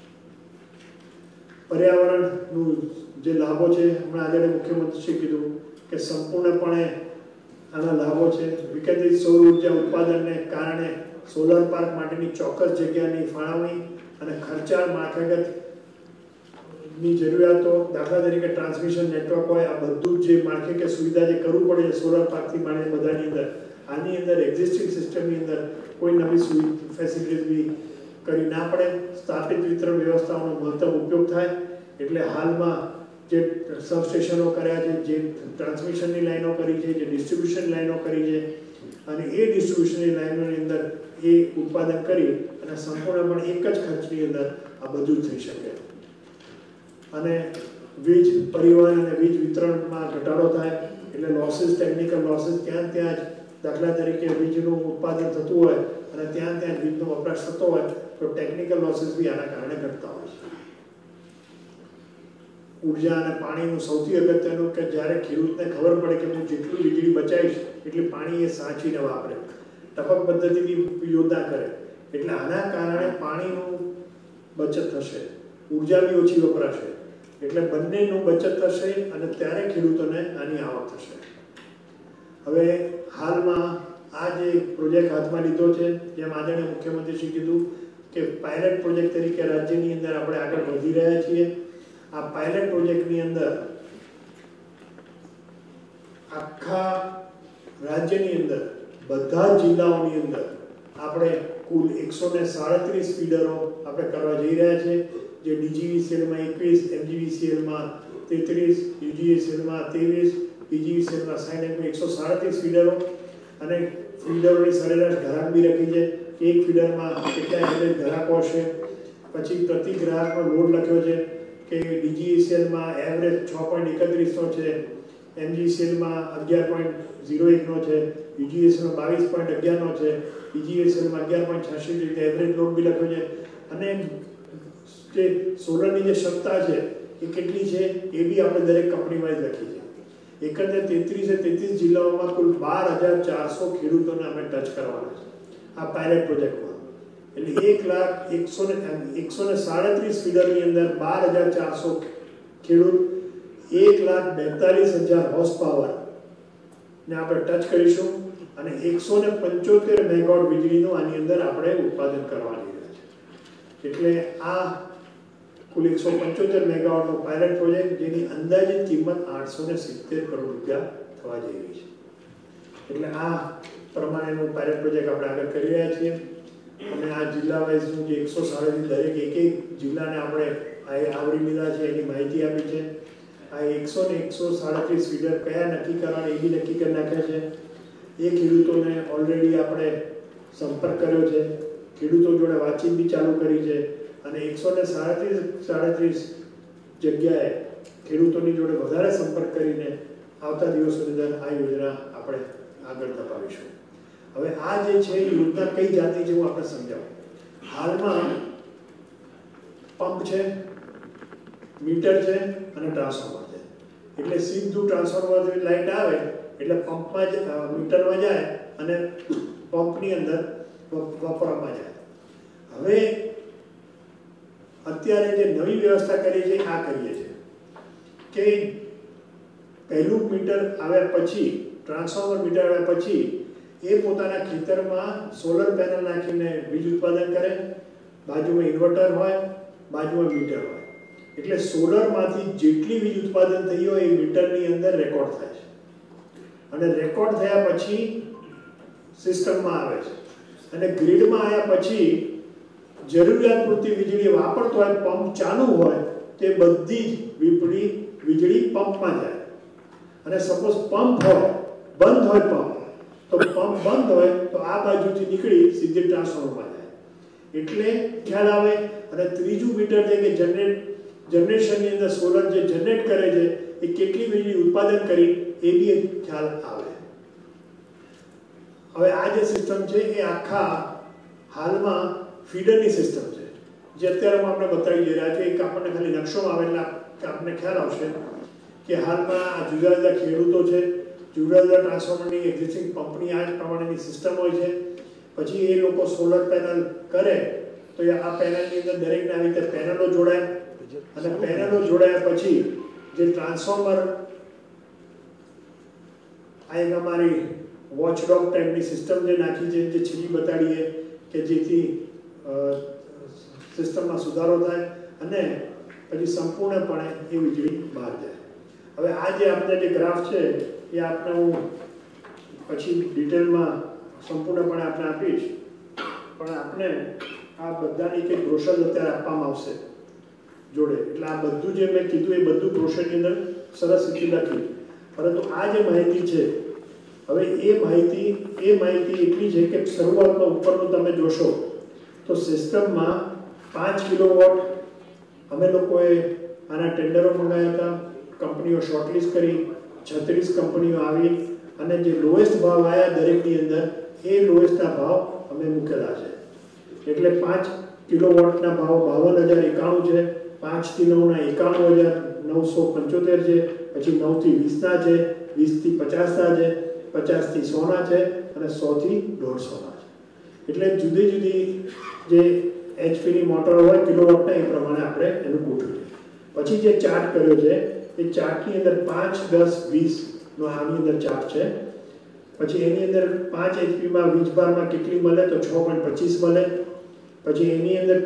પર્યાવરણનું જે લાભો છે, હમણાં આજે મુખ્યમંત્રીશ્રીએ કીધું કે સંપૂર્ણપણે આના લાભો છે. વિકેન્દ્રિત સૌર ઉર્જા ઉત્પાદનને કારણે સોલર પાર્ક માટેની ચોક્કસ જગ્યાની ફાળવણી અને ખર્ચાળ માળખાગતની જરૂરિયાતો, દાખલા તરીકે ટ્રાન્સમિશન નેટવર્ક હોય, આ બધું જ જે માળખાકીય સુવિધા જે કરવું પડે છે સોલર પાર્કથી માંડીને બધાની અંદર, આની અંદર એક્ઝિસ્ટિંગ સિસ્ટમની અંદર કોઈ નવી સુવિધા ફેસિલિટી કરી ના પડે. સ્થાપિત વિતરણ વ્યવસ્થાઓનો મહત્તમ ઉપયોગ થાય. એટલે હાલમાં જે સબસ્ટેશનો કર્યા છે, જે ટ્રાન્સમિશનની લાઈનો કરી છે, જે ડિસ્ટ્રીબ્યુશન લાઈનો કરી છે, અને એ ડિસ્ટ્રીબ્યુશનની લાઈનોની અંદર એ ઉત્પાદન કરી અને સંપૂર્ણપણે એક જ ખર્ચની અંદર આ બધું થઈ શકે. અને વીજ પરિવહન અને વીજ વિતરણમાં ઘટાડો થાય. એટલે લોસીસ, ટેકનિકલ લોસીસ ત્યાં ત્યાં જ, દાખલા તરીકે વીજનું ઉત્પાદન થતું હોય અને ત્યાં ત્યાં વીજનો વપરાશ થતો હોય તો ટેકનિકલ લોસીસ બી આના કારણે ઘટતા હોય છે. ઉર્જા અને પાણીનું સૌથી અગત્યનું કે જ્યારે ખેડૂતને ખબર પડે કે હું જેટલું વીજળી બચાવીશ એટલી પાણી એ સાચવીને વાપરે, ટપક પદ્ધતિની યોજના કરે. એટલે આના કારણે પાણીનું બચત થશે, ઉર્જા બી ઓછી વપરાશે. એટલે બંનેનું બચત થશે અને ત્યારે ખેડૂતોને આની આવક થશે. હવે હાલમાં આ જે પ્રોજેક્ટ હાથમાં લીધો છે, જેમ આદરણીય મુખ્યમંત્રીશ્રીએ કીધું કે પાયલટ પ્રોજેક્ટ તરીકે રાજ્યની અંદર આપણે આગળ વધી રહ્યા છીએ. આ પાયલટ પ્રોજેક્ટની અંદર આખા રાજ્યની અંદર બધા જિલ્લાઓની અંદર આપણે કુલ એકસો ને સાડત્રીસ ફીડરો આપણે કરવા જઈ રહ્યા છે, જે ડીજીવીસીએલમાં એકવીસ, એમજીવીસીએલમાં તેત્રીસ, યુજીવીસીએલમાં ત્રેવીસ, પીજીવીસીએલમાં સાઠ, એકસો સાડત્રીસ ફીડરો અને ફીડરોની સરેરાશ ગ્રાહક બી રાખી છે કે એક ફીડરમાં કેટલા એવરેજ ગ્રાહકો હશે. પછી પ્રતિ ગ્રાહકનો લોડ લખ્યો છે કે ડીજીવીસીએલમાં એવરેજ છ પોઈન્ટ એકત્રીસનો છે, એમજીવીસીએલમાં અગિયાર પોઈન્ટ ઝીરો એકનો છે, યુજીવીસીએલમાં બાવીસ પોઈન્ટ અગિયારનો છે, પીજીવીસીએલમાં અગિયાર પોઈન્ટ છ્યાસી રીતે એવરેજ લોડ બી લખ્યો છે. અને જે સોલરની જે ક્ષમતા છે એ કેટલી છે એ બી આપણે દરેક કંપની વાઇઝ લખી છે. એકંદરે તેત્રીસે તેત્રીસ જિલ્લાઓમાં કુલ બાર હજાર ચારસો ખેડૂતોને અમે ટચ કરવાના છે આ પાયલટ પ્રોજેક્ટમાં. એટલે એક લાખ એકસો ને એકસો ને સાડત્રીસ ફીડરની અંદર બાર હજાર ચારસો ખેડૂત, એક લાખ બેતાલીસ હજાર હોર્સ પાવર ને આપણે ટચ કરીશું અને એકસો ને પંચોતેર મેગાવોટ વીજળીનું આની અંદર આપણે ઉત્પાદન કરવાની છે. એટલે આ કુલ એકસો પંચોતેર મેગાવોટનો પાયલટ પ્રોજેક્ટ, જેની અંદાજિત કિંમત આઠસો ને સિત્તેર કરોડ રૂપિયા થવા જઈ રહી છે. એટલે આ પ્રમાણેનું પાયલટ પ્રોજેક્ટ આપણે આગળ કરી રહ્યા છીએ. અને આ જિલ્લા વાઇઝનું જે એકસો સાડત્રીસ દરેક એક એક જિલ્લાને આપણે આવરી લીધા છે એની માહિતી આપી છે. આ એકસો ને એકસો સાડત્રીસ ફીડર કયા નક્કી કરવાના એ બી નક્કી કરી નાખ્યા છે. એ ખેડૂતોને ઓલરેડી આપણે સંપર્ક કર્યો છે, ખેડૂતો જોડે વાતચીત બી ચાલુ કરી છે અને એકસો ને સાડત્રીસ સાડત્રીસ જગ્યાએ ખેડૂતોની જોડે વધારે સંપર્ક કરીને આવતા દિવસોની અંદર આ યોજના આપણે આગળ ધપાવીશું. હવે આ જે છે યોજના કઈ જાતની છે હું આપણે સમજાવું. હાલમાં પંપ છે, મીટર છે અને ટ્રાન્સફોર્મર છે. એટલે સીધું ટ્રાન્સફોર્મરથી લાઇટ આવે એટલે પંપમાં જ મીટરમાં જાય અને પંપની અંદર વપરામાં જાય. હવે અત્યારે જે નવી વ્યવસ્થા કરી છે આ કરીએ છીએ કે પહેલું મીટર આવ્યા પછી, ટ્રાન્સફોર્મર મીટર આવ્યા પછી એ પોતાના ખેતરમાં સોલર પેનલ નાખીને વીજ ઉત્પાદન કરે. બાજુમાં ઇન્વર્ટર હોય, બાજુમાં મીટર હોય. એટલે સોલરમાંથી જેટલી વીજ ઉત્પાદન થઈ હોય એ મીટરની અંદર રેકોર્ડ થાય છે અને રેકોર્ડ થયા પછી સિસ્ટમમાં આવે છે અને ગ્રીડમાં આવ્યા પછી જરૂરિયાત પૂરતી વીજળી વાપરતો હોય, પંપ ચાલુ હોય તે બધી જ વીજળી વીજળી પંપમાં જાય. અને સપોઝ પંપ હોય, બંધ હોય પંપ, તો પંપ બંધ હોય તો આ બાજુથી નીકળી સીધી ટ્રાન્સફોર્મરમાં જાય. એટલે ખ્યાલ આવે. અને ત્રીજું મીટર છે કે જનરેટ જનરેશનની અંદર સોલર જે જનરેટ કરે છે એ કેટલી વીજળી ઉત્પાદન કરી એ બી ખ્યાલ આવે. હવે આ જે સિસ્ટમ છે એ આખા હાલમાં ફીડરની સિસ્ટમ છે, જે અત્યારે હું આપણે બતાવી દઈ રહ્યા છું. એક આપણને ખાલી નકશોમાં આવે એટલે આપણને ખ્યાલ આવશે કે હાલમાં આ જુદા જુદા ખેડૂતો છે, જુદા જુદા ટ્રાન્સફોર્મરની એક્ઝિસ્ટિંગ પંપની આ પ્રમાણેની સિસ્ટમ હોય છે. પછી એ લોકો સોલર પેનલ કરે તો આ પેનલની અંદર દરેકને આવી રીતે પેનલો જોડાય અને પેનલો જોડાયા પછી જે ટ્રાન્સફોર્મર આ એક અમારી વોચડોગ ટાઈપની સિસ્ટમ જે નાખી છે, જે છેલ્લી બતાડીએ કે જેથી સિસ્ટમમાં સુધારો થાય અને પછી સંપૂર્ણપણે એ વીજળી બહાર જાય. હવે આ જે આપણે જે ગ્રાફ છે એ આપણે હું પછી ડિટેલમાં સંપૂર્ણપણે આપણે આપીશ, પણ આપણે આ બધાની કંઈક બ્રોશર અત્યારે આપવામાં આવશે જોડે. એટલે આ બધું જે મેં કીધું એ બધું બ્રોશરની અંદર સરસ રીતે લખ્યું. પરંતુ આ જે માહિતી છે, હવે એ માહિતી એ માહિતી એટલી છે કે શરૂઆતમાં ઉપરનું તમે જોશો તો સિસ્ટમમાં પાંચ કિલોવોટ અમે લોકોએ આના ટેન્ડરો મંગાવ્યા હતા. કંપનીઓ શોર્ટલિસ્ટ કરી, છત્રીસ કંપનીઓ આવી અને જે લોએસ્ટ ભાવ આવ્યા દરેકની અંદર એ લોએસ્ટના ભાવ અમે મૂકેલા છે. એટલે પાંચ કિલોવોટના ભાવ બાવન હજાર એકાણું છે, પાંચથી નવના એકાણું હજાર નવસો પંચોતેર છે, પછી નવથી વીસના છે, વીસથી પચાસના છે, પચાસથી સોના છે અને સોથી દોઢસોના છે. એટલે જુદી જુદી જે એચપીની મોટર હોય કિલોવોટના એ પ્રમાણે આપણે એનું ગોઠવ્યું છે. પછી જે ચાર્ટ કર્યો છે એ ચાર્ટની અંદર પાંચ, દસ, વીસનો આની અંદર ચાર્ટ છે. પછી એની અંદર પાંચ એચપીમાં વીજભારમાં કેટલી મળે તો છ પોઈન્ટ પચીસ મળે. પછી એની અંદર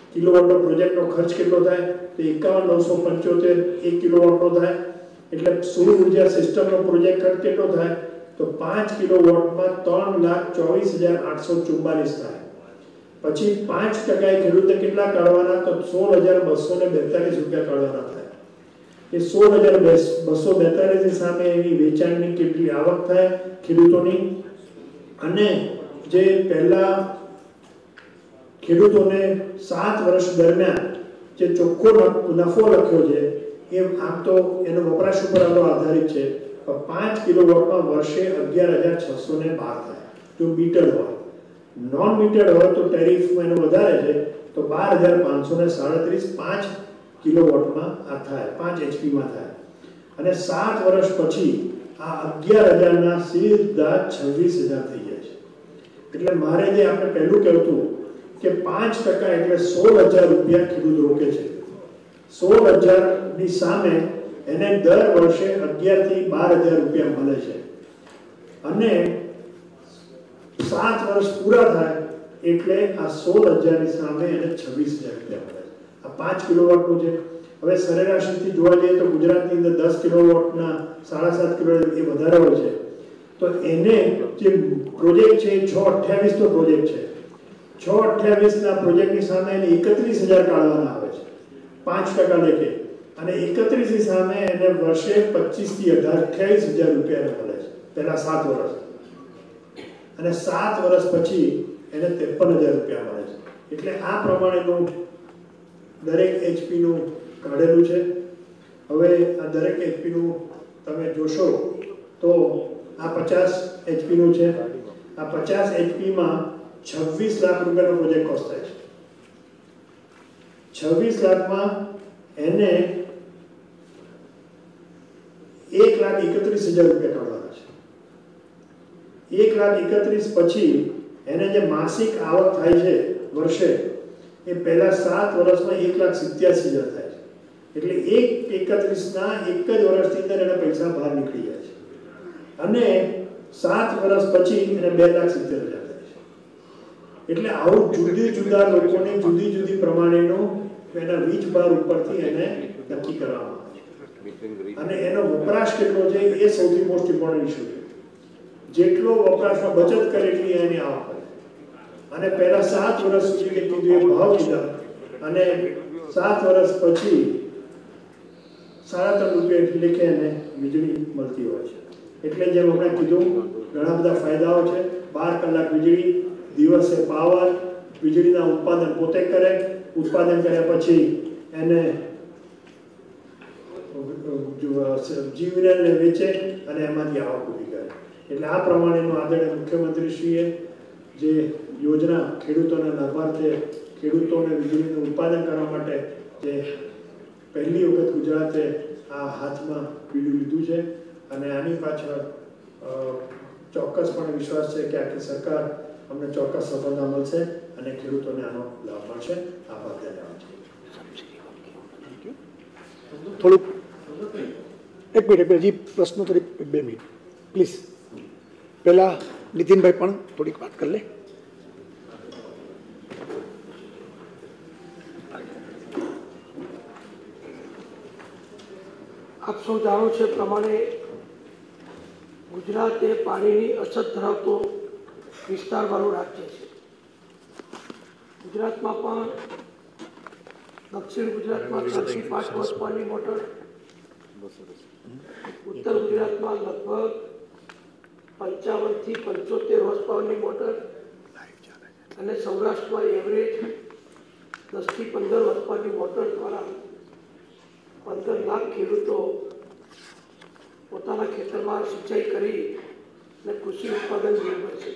કિલોવોટનો પ્રોજેક્ટનો ખર્ચ કેટલો થાય તો એકાવન નવસો પંચોતેર એક કિલોવોટનો થાય. એટલે સૌર ઉર્જા સિસ્ટમનો પ્રોજેક્ટ ખર્ચ કેટલો થાય તો પાંચ કિલોવોટમાં ત્રણ લાખ ચોવીસ હજાર આઠસો ચુમ્માલીસ થાય. પછી પાંચ ટકા ખેડૂતે કેટલા કાઢવાના તો સોળ હજાર બસો ને બેતાલીસ રૂપિયા કાઢવાના થાય. એ સોળ હજાર બસો બેતાલીસ સામે એની વેચાણની કેટલી આવક થાય ખેડૂતોની, અને જે પહેલા ખેડૂતોને સાત વર્ષ દરમિયાન જે ચોખ્ખો નફો લખ્યો છે એ આમ તો એનો વપરાશ ઉપર આધારિત છે, પણ પાંચ કિલોવોટમાં વર્ષે અગિયાર હજાર છસો ને બાર થાય જો મીટર હોય. નોન મીટર હોય તો ટેરિફમાં એનો વધારે છે તો બાર હજાર પાંચસો ને સાડત્રીસ પાંચ કિલોવોટમાં આ થાય, પાંચ એચપીમાં થાય. અને સાત વર્ષ પછી આ અગિયાર હજારના સીધા છવ્વીસ હજાર થઈ જાય છે. એટલે મારે જે આપણે પહેલું કહેતું કે પાંચ ટકા એટલે સોળ હજાર રૂપિયા ખેડૂત રોકે છે. સોળ હજારની સામે એને દર વર્ષે અગિયાર થી બાર હજાર રૂપિયા મળે છે. અને સાત વર્ષ પૂરા થાય એટલે આ સોળ હજારની સામે એને છવ્વીસ હજાર રૂપિયા મળે છે. આ પાંચ કિલોવોટનું છે. હવે સરેરાશથી જોવા જઈએ તો ગુજરાતની અંદર દસ કિલોવોટના સાડા સાત કિલોવોટ એ વધારે હોય છે. તો એને જે પ્રોજેક્ટ છે એ છ અઠ્યાવીસનો પ્રોજેક્ટ છે. છ અઠ્યાવીસના પ્રોજેક્ટની સામે એને એકત્રીસ હજાર કાઢવાના આવે છે પાંચ ટકા લેખે, અને એકત્રીસની સામે એને વર્ષે પચીસ થી અઢાર અઠ્યાવીસ હજાર રૂપિયા મળે છે પહેલા સાત વર્ષ, અને સાત વર્ષ પછી એને ત્રેપન હજાર રૂપિયા મળે છે. એટલે આ પ્રમાણેનું દરેક એચપીનું કાઢેલું છે. હવે આ દરેક એચપીનું તમે જોશો તો આ પચાસ એચપીનું છે. આ પચાસ એચપીમાં છવ્વીસ લાખ રૂપિયાનો પ્રોજેક્ટ કોસ્ટ થાય છે. છવ્વીસ લાખમાં એને એક લાખ એકત્રીસ હજાર રૂપિયા કાઢવાના છે. એક લાખ એકત્રીસ પછી એને જે માસિક આવક થાય છે વર્ષે એ પહેલા સાત વર્ષમાં એક લાખ સિત્યાસી હજાર થાય છે. એટલે એક એકત્રીસના એક જ વર્ષની અંદર એના પૈસા બહાર નીકળી જાય છે, અને સાત વર્ષ પછી એને બે લાખ સિત્તેર હજાર થાય છે. એટલે આવું જુદી જુદા લોકોને જુદી જુદી પ્રમાણેનો એના વીજ ભાર ઉપરથી એને નક્કી કરવામાં આવે છે. અને એનો વપરાશ કેટલો છે એ સૌથી મોસ્ટ ઇમ્પોર્ટન્ટ ઇસ્યુ છે. જેટલો વપરાશમાં બચત કરે એટલી એની આવક કરે. અને પહેલા સાત વર્ષ સુધી મેં કીધું એ ભાવ લીધા, અને સાત વર્ષ પછી સાડા ત્રણ રૂપિયા લેખે એને વીજળી મળતી હોય છે. એટલે જેમ હમણાં કીધું ઘણા બધા ફાયદાઓ છે. બાર કલાક વીજળી, દિવસે પાવર, વીજળીના ઉત્પાદન પોતે કરે, ઉત્પાદન કર્યા પછી એને જીવીએનએલને વેચે અને એમાંથી આવક ઊભી કરે. એટલે આ પ્રમાણેનું આદરણીય મુખ્યમંત્રીશ્રીએ જે યોજના ખેડૂતોના લાભાર્થે ખેડૂતોને વીજળીનું ઉત્પાદન કરવા માટે જે પહેલી વખત ગુજરાતે આ હાથમાં બીડું લીધું છે, અને આની પાછળ ચોક્કસપણે વિશ્વાસ છે કે આખી સરકાર અમને ચોક્કસ સફળતા મળશે અને ખેડૂતોને આનો લાભ મળશે. આભાર. ધન્યવાદ. થોડુંક એક મિનિટ હજી પ્રશ્નો થોડી બે મિનિટ પ્લીઝ. પહેલા નીતિનભાઈ પણ થોડીક વાત કરી લે. આપ સૌ જાણો છે પ્રમાણે ગુજરાત એ પાણીની અછત ધરાવતો વિસ્તારવાળું રાજ્ય છે. ગુજરાતમાં પણ દક્ષિણ ગુજરાતમાં ત્રણથી પાંચ હોર્સ પાવરની મોટર, ઉત્તર ગુજરાતમાં લગભગ પંચાવનથી પંચોતેર હોર્સ પાવરની મોટર, અને સૌરાષ્ટ્રમાં એવરેજ દસથી પંદર હોર્સ પાવરની મોટર દ્વારા પંદર લાખ ખેડૂતો પોતાના ખેતરમાં સિંચાઈ કરી અને કૃષિ ઉત્પાદન મેળવે છે.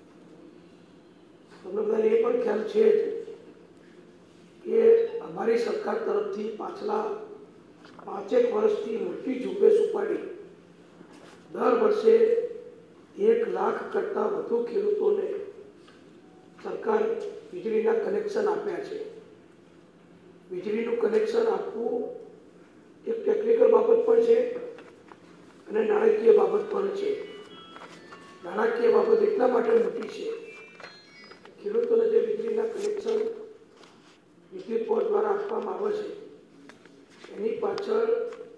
તમને બધાને એ પણ ખ્યાલ છે કે અમારી સરકાર તરફથી પાછલા પાંચેક વર્ષથી મોટી ઝુંબેશ ઉપાડી દર વર્ષે એક લાખ કરતાં વધુ ખેડૂતોને સરકાર વીજળીના કનેક્શન આપ્યા છે. વીજળીનું કનેક્શન આપવું એક ટેકનિકલ બાબત પણ છે અને નાણાકીય બાબત પણ છે. નાણાકીય બાબત એટલા માટે મોટી છે ખેડૂતોને જે વીજળીના કનેક્શન વિદ્યુત બોર્ડ દ્વારા આપવામાં આવે છે એની પાછળ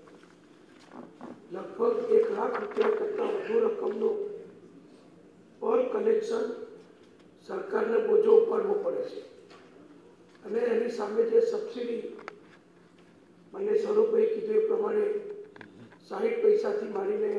લગભગ એક લાખ રૂપિયા કરતાં વધુ રકમનું પર કનેક્શન સરકારને બોજો ઉપાડવો પડે છે અને એની સામે જે સબસિડી મને સ્વરૂપે કીધું એ પ્રમાણે સાહીઠ પૈસાથી માંડીને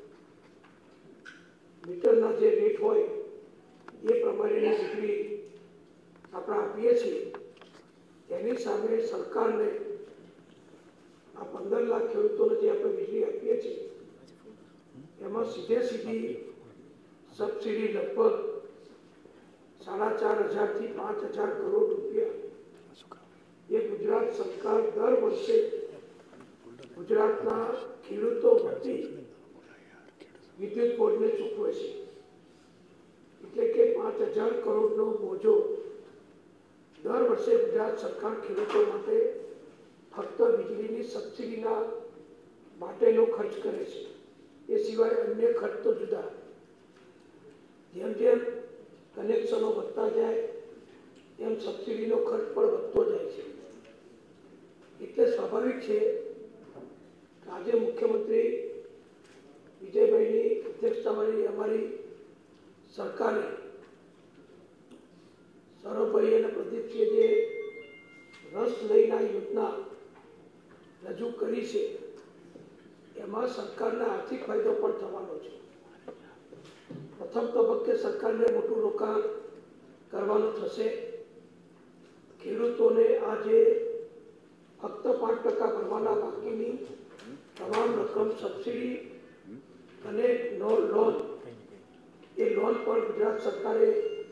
મીટરના જે રેટ હોય એ પ્રમાણેની વીજળી આપણે આપીએ છીએ એની સામે સરકારને આ પંદર લાખ ખેડૂતોને જે આપણે વીજળી આપીએ છીએ એમાં સીધે સીધી સબસિડી લગભગ સાડા ચાર હજારથી પાંચ હજાર કરોડ રૂપિયા એ ગુજરાત સરકાર દર વર્ષે ગુજરાતના ખેડૂતો વતી વિદ્યુત બોર્ડને ચૂકવે છે એટલે કે પાંચ હજાર કરોડનો બોજો દર વર્ષે ગુજરાત સરકાર ખેડૂતો માટે ફક્ત વીજળીની સબસિડીના માટેનો ખર્ચ કરે છે એ સિવાય અન્ય ખર્ચ તો જુદા. જેમ જેમ કનેક્શનો વધતા જાય એમ સબસિડીનો ખર્ચ પણ વધતો જાય છે. એટલે સ્વાભાવિક છે કે આજે મુખ્યમંત્રી વિજયભાઈની અધ્યક્ષતાવાળી અમારી સરકારે સૌરભભાઈ અને પ્રદીપસિંહે જે રસ લઈને આ યોજના રજૂ કરી છે એમાં સરકારને આર્થિક ફાયદો પણ થવાનો છે. પ્રથમ તબક્કે સરકારને મોટું રોકાણ કરવાનું થશે. ખેડૂતોને આજે ફક્ત પાંચ ટકા ભરવાના બાકીની તમામ રકમ સબસિડી અને નો લોન એ લોન પણ ગુજરાત સરકારે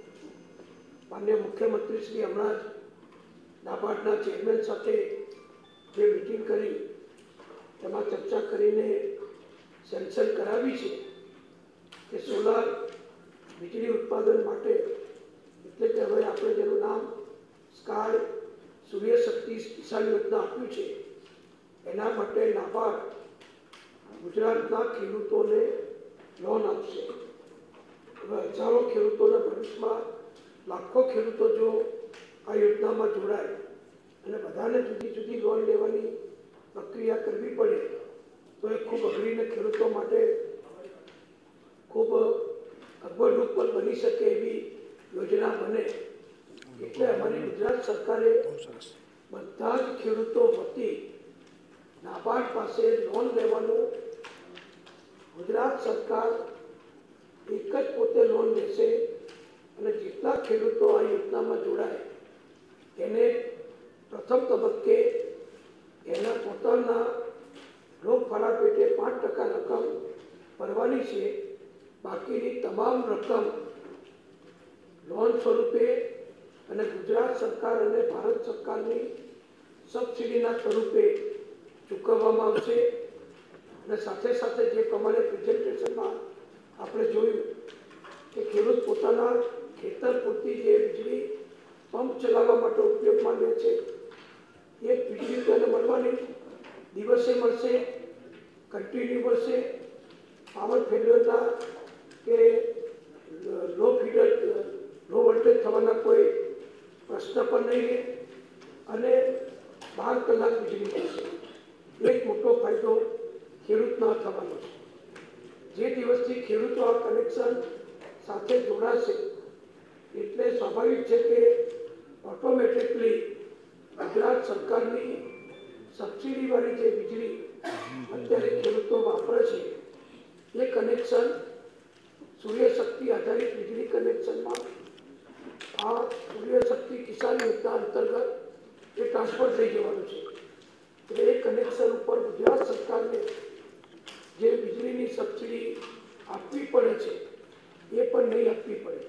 માન્ય મુખ્યમંત્રી શ્રી હમણાં જ નાબાર્ડના ચેરમેન સાથે જે મિટિંગ કરી તેમાં ચર્ચા કરીને સેન્કશન કરાવી છે કે સોલાર વીજળી ઉત્પાદન માટે એટલે કે હવે આપણે જેનું નામ સ્કાય સૂર્યશક્તિ કિસાન યોજના આપ્યું છે એના માટે નાબાર્ડ ગુજરાતના ખેડૂતોને લોન આપશે. હવે હજારો ખેડૂતોના ભવિષ્યમાં લાખો ખેડૂતો જો આ યોજનામાં જોડાય અને બધાને જુદી જુદી લોન લેવાની પ્રક્રિયા કરવી પડે તો એ ખૂબ અઘરીને ખેડૂતો માટે ખૂબ અગવડરૂપ પણ બની શકે એવી યોજના બને. એટલે અમારી ગુજરાત સરકારે બધા જ ખેડૂતો વતી નાબાર્ડ પાસે લોન લેવાનું ગુજરાત સરકાર એક જ પોતે લોન લેશે અને જેટલા ખેડૂતો આ યોજનામાં જોડાય એને પ્રથમ તબક્કે એના પોતાના લોકફાળા પેટે પાંચ ટકા રકમ ભરવાની છે. બાકીની તમામ રકમ લોન સ્વરૂપે અને ગુજરાત સરકાર અને ભારત સરકારની સબસિડીના સ્વરૂપે ચૂકવવામાં આવશે. અને સાથે સાથે જે પ્રમાણે પ્રેઝન્ટેશનમાં આપણે જોયું કે ખેડૂત પોતાના ખેતર પૂરતી જે વીજળી પંપ ચલાવવા માટે ઉપયોગમાં લે છે એ વીજળી તેને મળવાની દિવસે મળશે, કન્ટિન્યુ મળશે. પાવર ફેલ્યોરના કે લો ફીડર લો વોલ્ટેજ થવાના કોઈ પ્રશ્ન પણ નહીં રહે અને બાર કલાક વીજળી મળશે. એક મોટો ફાયદો ખેડૂતના થવાનો છે. જે દિવસથી ખેડૂતો આ કનેક્શન સાથે જોડાશે એટલે સ્વાભાવિક છે કે ઓટોમેટિકલી ગુજરાત સરકારની સબસિડીવાળી જે વીજળી અત્યારે ખેડૂતો વાપરે છે એ કનેક્શન સૂર્યશક્તિ આધારિત વીજળી કનેક્શનમાં આ સૂર્યશક્તિ કિસાન યોજના અંતર્ગત એ ટ્રાન્સફર થઈ જવાનું છે. એટલે એ કનેક્શન ઉપર ગુજરાત સરકારને જે વીજળીની સબસિડી આપવી પડે છે એ પણ નહીં આપવી પડે.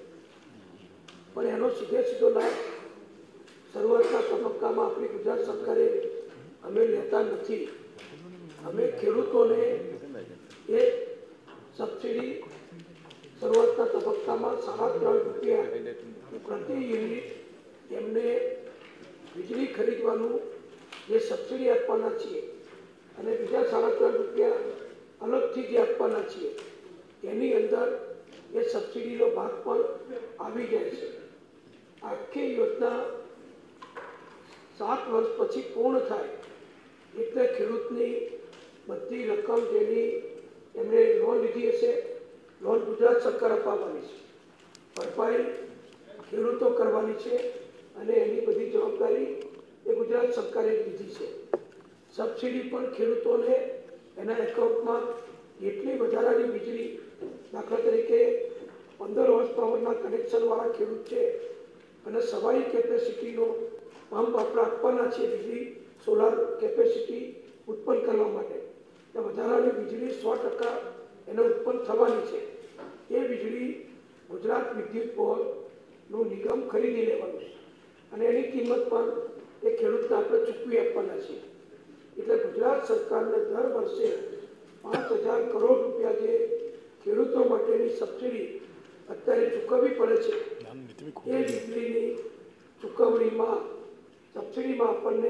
પણ એનો સીધે સીધો લાભ શરૂઆતના તબક્કામાં આપણી ગુજરાત સરકારે અમે લેતા નથી. અમે ખેડૂતોને એ સબસિડી શરૂઆતના તબક્કામાં સાડા ત્રણ રૂપિયા પ્રતિ યુનિટ એમને વીજળી ખરીદવાનું જે સબસિડી આપવાના છીએ અને બીજા સાડા ત્રણ રૂપિયા અલગથી જે આપવાના છીએ એની અંદર એ સબસિડીનો ભાગ પણ આવી જાય છે. આખી યોજના સાત વર્ષ પછી પૂર્ણ થાય એટલે ખેડૂતની બધી રકમ જેની એમણે લોન લીધી હશે, લોન ગુજરાત સરકાર અપાવવાની છે, ભરપાઈ ખેડૂતો કરવાની છે અને એની બધી જવાબદારી એ ગુજરાત સરકારે લીધી છે. સબસિડી પણ ખેડૂતોને એના એકાઉન્ટમાં જેટલી વધારાની વીજળી, દાખલા તરીકે પંદર હોર્સ પાવરના કનેક્શનવાળા ખેડૂત છે અને સવાઈ કેપેસિટીનો પંપ આપણે આપવાના છે વીજળી, સોલાર કેપેસિટી ઉત્પન્ન કરવા માટે, તો વધારાની વીજળી સો ટકા એને ઉત્પન્ન થવાની છે. એ વીજળી ગુજરાત વિદ્યુત બોર્ડનું નિગમ ખરીદી લેવાનું છે અને એની કિંમત પણ એ ખેડૂતને આપણે ચૂકવી આપવાના છે. એટલે ગુજરાત સરકારને દર વર્ષે પાંચ હજાર કરોડ રૂપિયા જે ખેડૂતો માટેની સબસિડી અત્યારે ચૂકવવી પડે છે, એ વીજળીની ચૂકવણીમાં સબસિડીમાં આપણને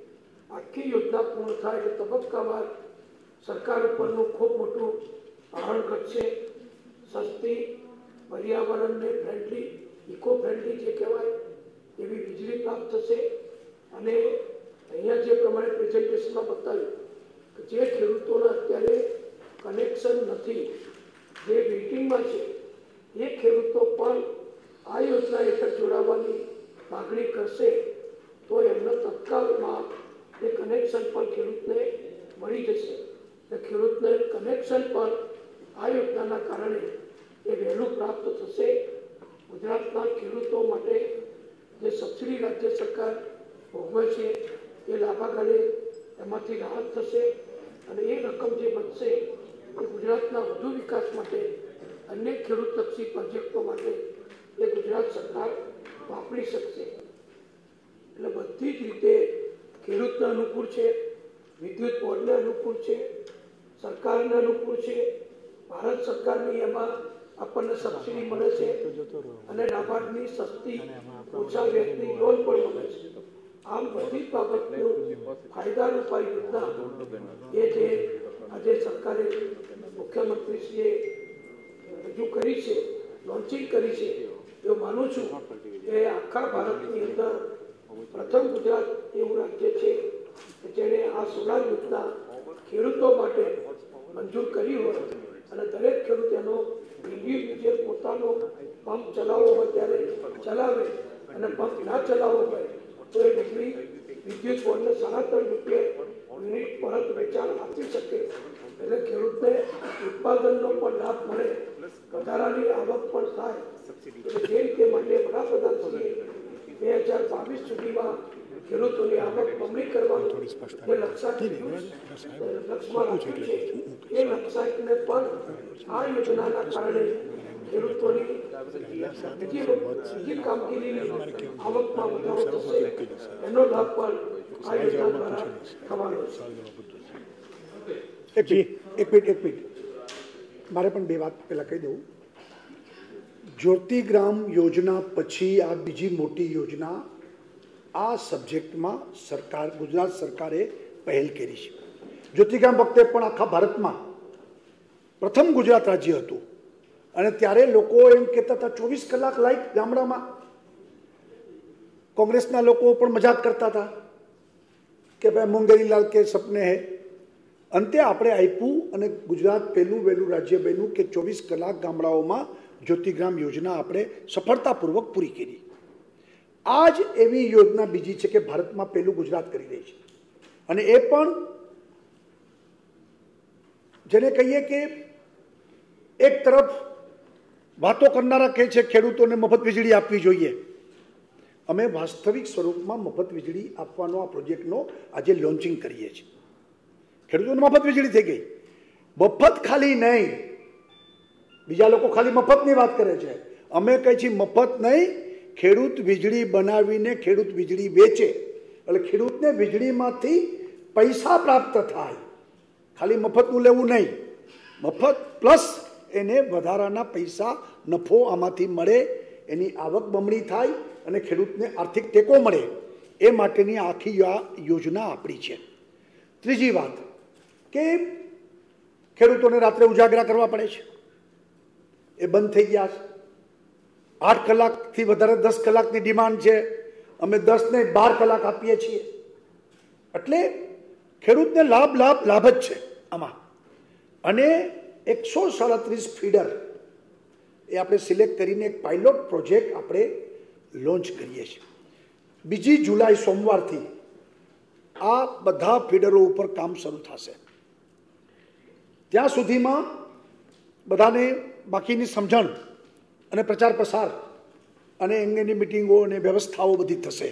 આખી યોજના પૂર્ણ થાય એટલે તબક્કાવાર સરકાર ઉપરનું ખૂબ મોટું ભારણ ઘટશે. સસ્તી, પર્યાવરણને ફ્રેન્ડલી, ઇકો ફ્રેન્ડલી જે કહેવાય એવી વીજળી પ્રાપ્ત થશે. અને અહીંયા જે પ્રમાણે પ્રેઝન્ટેશનમાં બતાવ્યું કે જે ખેડૂતોના અત્યારે કનેક્શન નથી, જે વેઇટિંગમાં છે, એ ખેડૂતો પણ આ યોજના હેઠળ જોડાવાની માગણી કરશે તો એમના તત્કાલમાં એ કનેક્શન પણ ખેડૂતને મળી જશે. એટલે ખેડૂતને કનેક્શન પણ આ યોજનાના કારણે એ વહેલું પ્રાપ્ત થશે. ગુજરાતના ખેડૂતો માટે જે સબસિડી રાજ્ય સરકાર ભોગવે છે એ લાભાગાળે એમાંથી રાહત થશે અને એ રકમ જે બચશે એ ગુજરાતના વધુ વિકાસ માટે, અનેક ખેડૂતલક્ષી પ્રોજેક્ટો માટે એ ગુજરાત સરકાર વાપરી શકશે. એટલે બધી જ રીતે ખેડૂતને અનુકૂળ છે, વિદ્યુત બોર્ડને અનુકૂળ છે, સરકારને અનુકૂળ છે, ભારત સરકારની એમાં આપણને સબસિડી મળે છે અને નાબાર્ડની સસ્તી ઓછા વ્યાજની લોન પણ મળે છે. આમ બધી બાબતનું ફાયદા રૂપાય યોજના એ જે આજે સરકારે મુખ્યમંત્રીશ્રીએ રજૂ કરી છે, લોન્ચિંગ કરી છે, એવું માનું છું કે આખા ભારતની અંદર પ્રથમ ગુજરાત એવું રાજ્ય છે કે જેણે આ સોલાર યોજના ખેડૂતો માટે મંજૂર કરી હોય અને દરેક ખેડૂત એનો ઇન્ડિવિજ્યુઅલ પોતાનો પંપ ચલાવવો હોય ત્યારે ચલાવે અને પંપ ના ચલાવવો હોય તો એ વીજળી વિદ્યુત બોર્ડને સાડા ત્રણ રૂપિયે યુનિટ પરત વેચાણ આપી શકે. એટલે ખેડૂતને ઉત્પાદનનો પણ લાભ મળે, વધારાની આવક પણ થાય. એટલે જે રીતે માટે વડાપ્રધાનશ્રીએ બે હજાર બાવીસ સુધીમાં ખેડૂતોની આવક બમણી કરવાનું જે લક્ષ્યાંક લક્ષ્યમાં રાખ્યું છે, એ લક્ષ્યાંકને પણ આ યોજનાના કારણે ખેડૂતોની બીજી કામગીરીની આવકમાં વધારો થશે. એનો લાભ પણ આ યોજના દ્વારા થવાનો છે. એક મિનિટ એક મિનિટ એક મિનિટ મારે પણ બે વાત પહેલાં કહી દઉં. જ્યોતિગ્રામ યોજના પછી આ બીજી મોટી યોજના આ સબ્જેક્ટમાં સરકાર ગુજરાત સરકારે પહેલ કરી છે. જ્યોતિગ્રામ વખતે પણ આખા ભારતમાં પ્રથમ ગુજરાત રાજ્ય હતું અને ત્યારે લોકો એમ કહેતા હતા ચોવીસ કલાક લાઈટ ગામડામાં. કોંગ્રેસના લોકો પણ મજાક કરતા હતા કે ભાઈ મુંગેરીલાલ કે સપને હે. અંતે આપણે આપ્યું અને ગુજરાત પહેલું વહેલું રાજ્ય બન્યું કે ચોવીસ કલાક ગામડાઓમાં જ્યોતિગ્રામ યોજના આપણે સફળતાપૂર્વક પૂરી કરી. આ જ એવી યોજના બીજી છે કે ભારતમાં પહેલું ગુજરાત કરી રહી છે અને એ પણ જેને કહીએ કે એક તરફ વાતો કરનારા કહે છે ખેડૂતોને મફત વીજળી આપવી જોઈએ. અમે વાસ્તવિક સ્વરૂપમાં મફત વીજળી આપવાનો આ પ્રોજેક્ટનો આજે લોન્ચિંગ કરીએ છીએ. ખેડૂતોને મફત વીજળી થઈ ગઈ. મફત ખાલી નહીં, બીજા લોકો ખાલી મફતની વાત કરે છે, અમે કહીએ છીએ મફત નહીં, ખેડૂત વીજળી બનાવીને ખેડૂત વીજળી વેચે એટલે ખેડૂતને વીજળીમાંથી પૈસા પ્રાપ્ત થાય. ખાલી મફતનું લેવું નહીં, મફત પ્લસ એને વધારાના પૈસા નફો આમાંથી મળે, એની આવક બમણી થાય અને ખેડૂતને આર્થિક ટેકો મળે, એ માટેની આખી આ યોજના આપણી છે. ત્રીજી વાત કે ખેડૂતોને રાત્રે ઉજાગરા કરવા પડે છે, એ બંધ થઈ ગયા છે. આઠ કલાકથી વધારે દસ કલાકની ડિમાન્ડ છે અમે દસ ને બાર કલાક આપીએ છીએ. એટલે ખેડૂતને લાભ લાભ લાભ જ છે આમાં. અને એકસો સાડત્રીસ ફીડર એ આપણે સિલેક્ટ કરીને એક પાયલોટ પ્રોજેક્ટ આપણે લોન્ચ કરીએ છીએ. બીજી જુલાઈ સોમવારથી આ બધા ફીડરો ઉપર કામ શરૂ થશે. ત્યાં સુધીમાં બધાને બાકીની સમજણ અને પ્રચાર પ્રસાર અને અંગેની મિટિંગો અને વ્યવસ્થાઓ બધી થશે.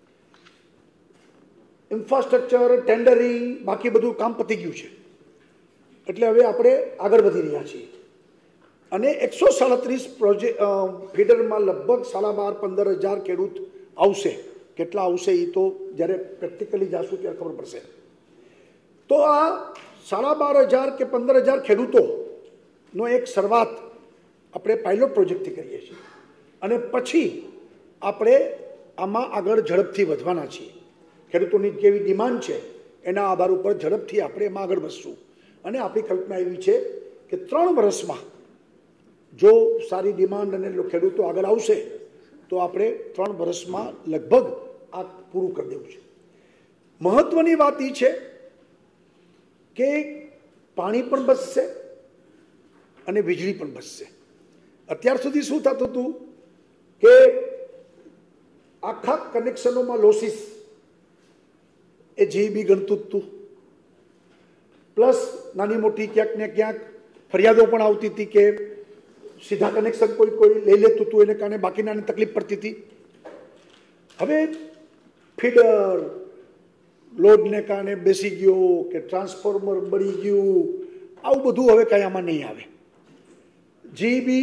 ઇન્ફ્રાસ્ટ્રક્ચર, ટેન્ડરિંગ, બાકી બધું કામ પતી ગયું છે. એટલે હવે આપણે આગળ વધી રહ્યા છીએ. અને એકસો સાડત્રીસ પ્રોજેક્ટ ફીડરમાં લગભગ સાડા બાર પંદર હજાર ખેડૂત આવશે. કેટલા આવશે એ તો જ્યારે પ્રેક્ટિકલી જશું ત્યારે ખબર પડશે. તો આ સાડા બાર હજાર કે પંદર હજાર ખેડૂતોનો એક શરૂઆત આપણે પાયલોટ પ્રોજેક્ટથી કરીએ છીએ. અને પછી આપણે આમાં આગળ ઝડપથી વધવાના છીએ. ખેડૂતોની કેવી ડિમાન્ડ છે એના આધાર ઉપર ઝડપથી આપણે એમાં આગળ વધશું. અને આપણી કલ્પના એવી છે કે ત્રણ વર્ષમાં જો સારી ડિમાન્ડ અને ખેડૂતો આગળ આવશે તો આપણે ત્રણ વર્ષમાં લગભગ આ પૂરું કરી દેવું છે. મહત્વની વાત એ છે કે પાણી પણ બચશે અને વીજળી પણ બચશે. અત્યાર સુધી શું થતું હતું કે આખા કનેક્શનોમાં લોસીસ એ જીબી ગણતું હતું. પ્લસ નાની મોટી ક્યાંક ને ક્યાંક ફરિયાદો પણ આવતી હતી કે સીધા કનેક્શન કોઈ કોઈ લઈ લેતું હતું, એને કારણે બાકીનાને તકલીફ પડતી હતી. હવે ફીડર લોડને કારણે બેસી ગયો કે ટ્રાન્સફોર્મર બળી ગયું, આવું બધું હવે કાંઈ આમાં નહીં આવે. જીબી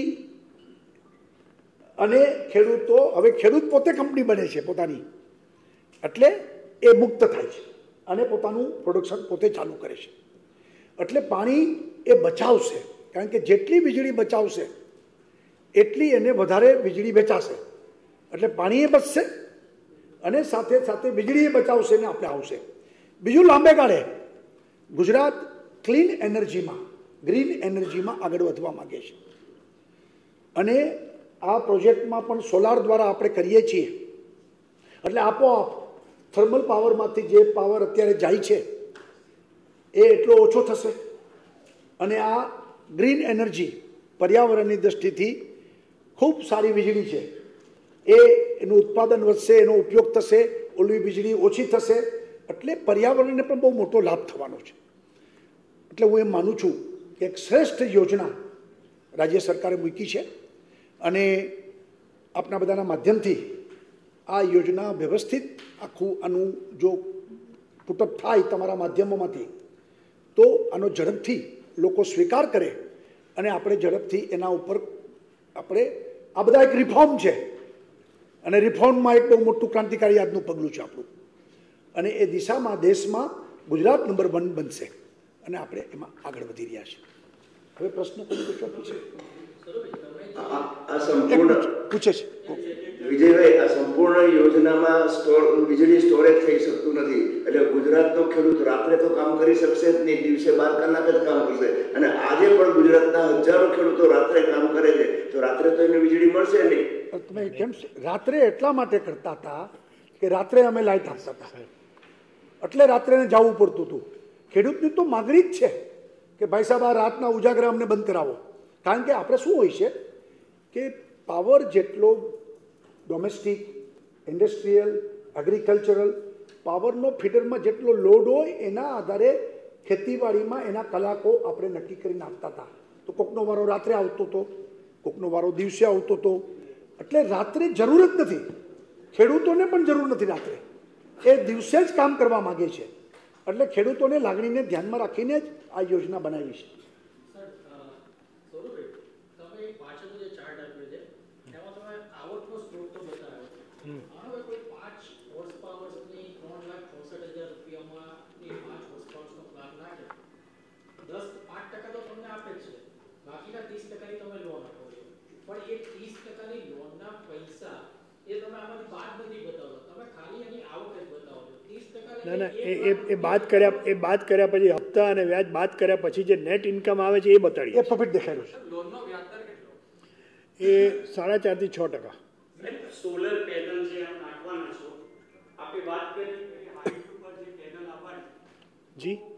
અને ખેડૂતો, હવે ખેડૂત પોતે કંપની બને છે પોતાની, એટલે એ મુક્ત થાય છે અને પોતાનું પ્રોડક્શન પોતે ચાલુ કરે છે. એટલે પાણી એ બચાવશે, કારણ કે જેટલી વીજળી બચાવશે એટલી એને વધારે વીજળી વેચાશે. એટલે પાણી એ બચશે અને સાથે સાથે વીજળી એ બચાવશે ને આપણે આવશે. બીજું, લાંબે ગાળે ગુજરાત ક્લીન એનર્જીમાં, ગ્રીન એનર્જીમાં આગળ વધવા માંગે છે. અને આ પ્રોજેક્ટમાં પણ સોલાર દ્વારા આપણે કરીએ છીએ. એટલે આપોઆપ થર્મલ પાવરમાંથી જે પાવર અત્યારે જાય છે એ એટલો ઓછો થશે. અને આ ગ્રીન એનર્જી પર્યાવરણની દૃષ્ટિથી ખૂબ સારી વીજળી છે. એ એનું ઉત્પાદન વધશે, એનો ઉપયોગ થશે, ઓલી વીજળી ઓછી થશે. એટલે પર્યાવરણને પણ બહુ મોટો લાભ થવાનો છે. એટલે હું એમ માનું છું કે એક શ્રેષ્ઠ યોજના રાજ્ય સરકારે મૂકી છે. અને આપણા બધાના માધ્યમથી આ યોજના વ્યવસ્થિત આખું આનું જો પુટઅપ થાય તમારા માધ્યમોમાંથી તો આનો ઝડપથી લોકો સ્વીકાર કરે અને આપણે ઝડપથી એના ઉપર આપણે, આ બધા એક રિફોર્મ છે અને રિફોર્મમાં એક બહુ મોટું ક્રાંતિકારી આજનું પગલું છે આપણું. અને એ દિશામાં દેશમાં ગુજરાત નંબર વન બનશે અને આપણે એમાં આગળ વધી રહ્યા છીએ. હવે પ્રશ્નો કોઈ પૂછવા પૂછે આ સંપૂર્ણ પૂછે છે વિજયભાઈ, આ સંપૂર્ણ યોજનામાં સ્ટોર વીજળી સ્ટોરેજ થઈ શકતું નથી. એટલે ગુજરાતનો ખેડૂત રાત્રે તો કામ કરી શકશે જ નહીં, દિવસે બાર કલાક જ કામ કરશે. અને આજે પણ ગુજરાતના હજારો ખેડૂતો રાત્રે કામ કરે છે, તો રાત્રે તો એને વીજળી મળશે નહીં. તમે કેમ રાત્રે એટલા માટે કરતા હતા કે રાત્રે અમે લાઇટ આપતા હતા, એટલે રાત્રે જવું પડતું હતું. ખેડૂતની તો માગણી જ છે કે ભાઈ સાહેબ આ રાતના ઉજાગરા અમને બંધ કરાવો. કારણ કે આપણે શું હોય છે કે પાવર જેટલો ડોમેસ્ટિક, ઇન્ડસ્ટ્રીયલ, એગ્રીકલ્ચરલ પાવરનો ફીડરમાં જેટલો લોડ હોય એના આધારે ખેતીવાડીમાં એના કલાકો આપણે નક્કી કરીને આપતા હતા. તો કોકનો વારો રાત્રે આવતો હતો, કોકનો વારો દિવસે આવતો હતો. એટલે રાત્રે જરૂર જ નથી, ખેડૂતોને પણ જરૂર નથી રાત્રે, એ દિવસે જ કામ કરવા માગે છે. એટલે ખેડૂતોને લાગણીને ધ્યાનમાં રાખીને જ આ યોજના બનાવી છે. ના ના એ એ બાદ કર્યા એ બાદ કર્યા પછી હપ્તા અને વ્યાજ બાદ કર્યા પછી જે નેટ ઇન્કમ આવે છે એ બતાડીએ. એ પ્રોફિટ દેખાયેલું છે. એ સાડા ચાર થી છ ટકા. સોલર પેનલ જે આમ નાખવાના છો જી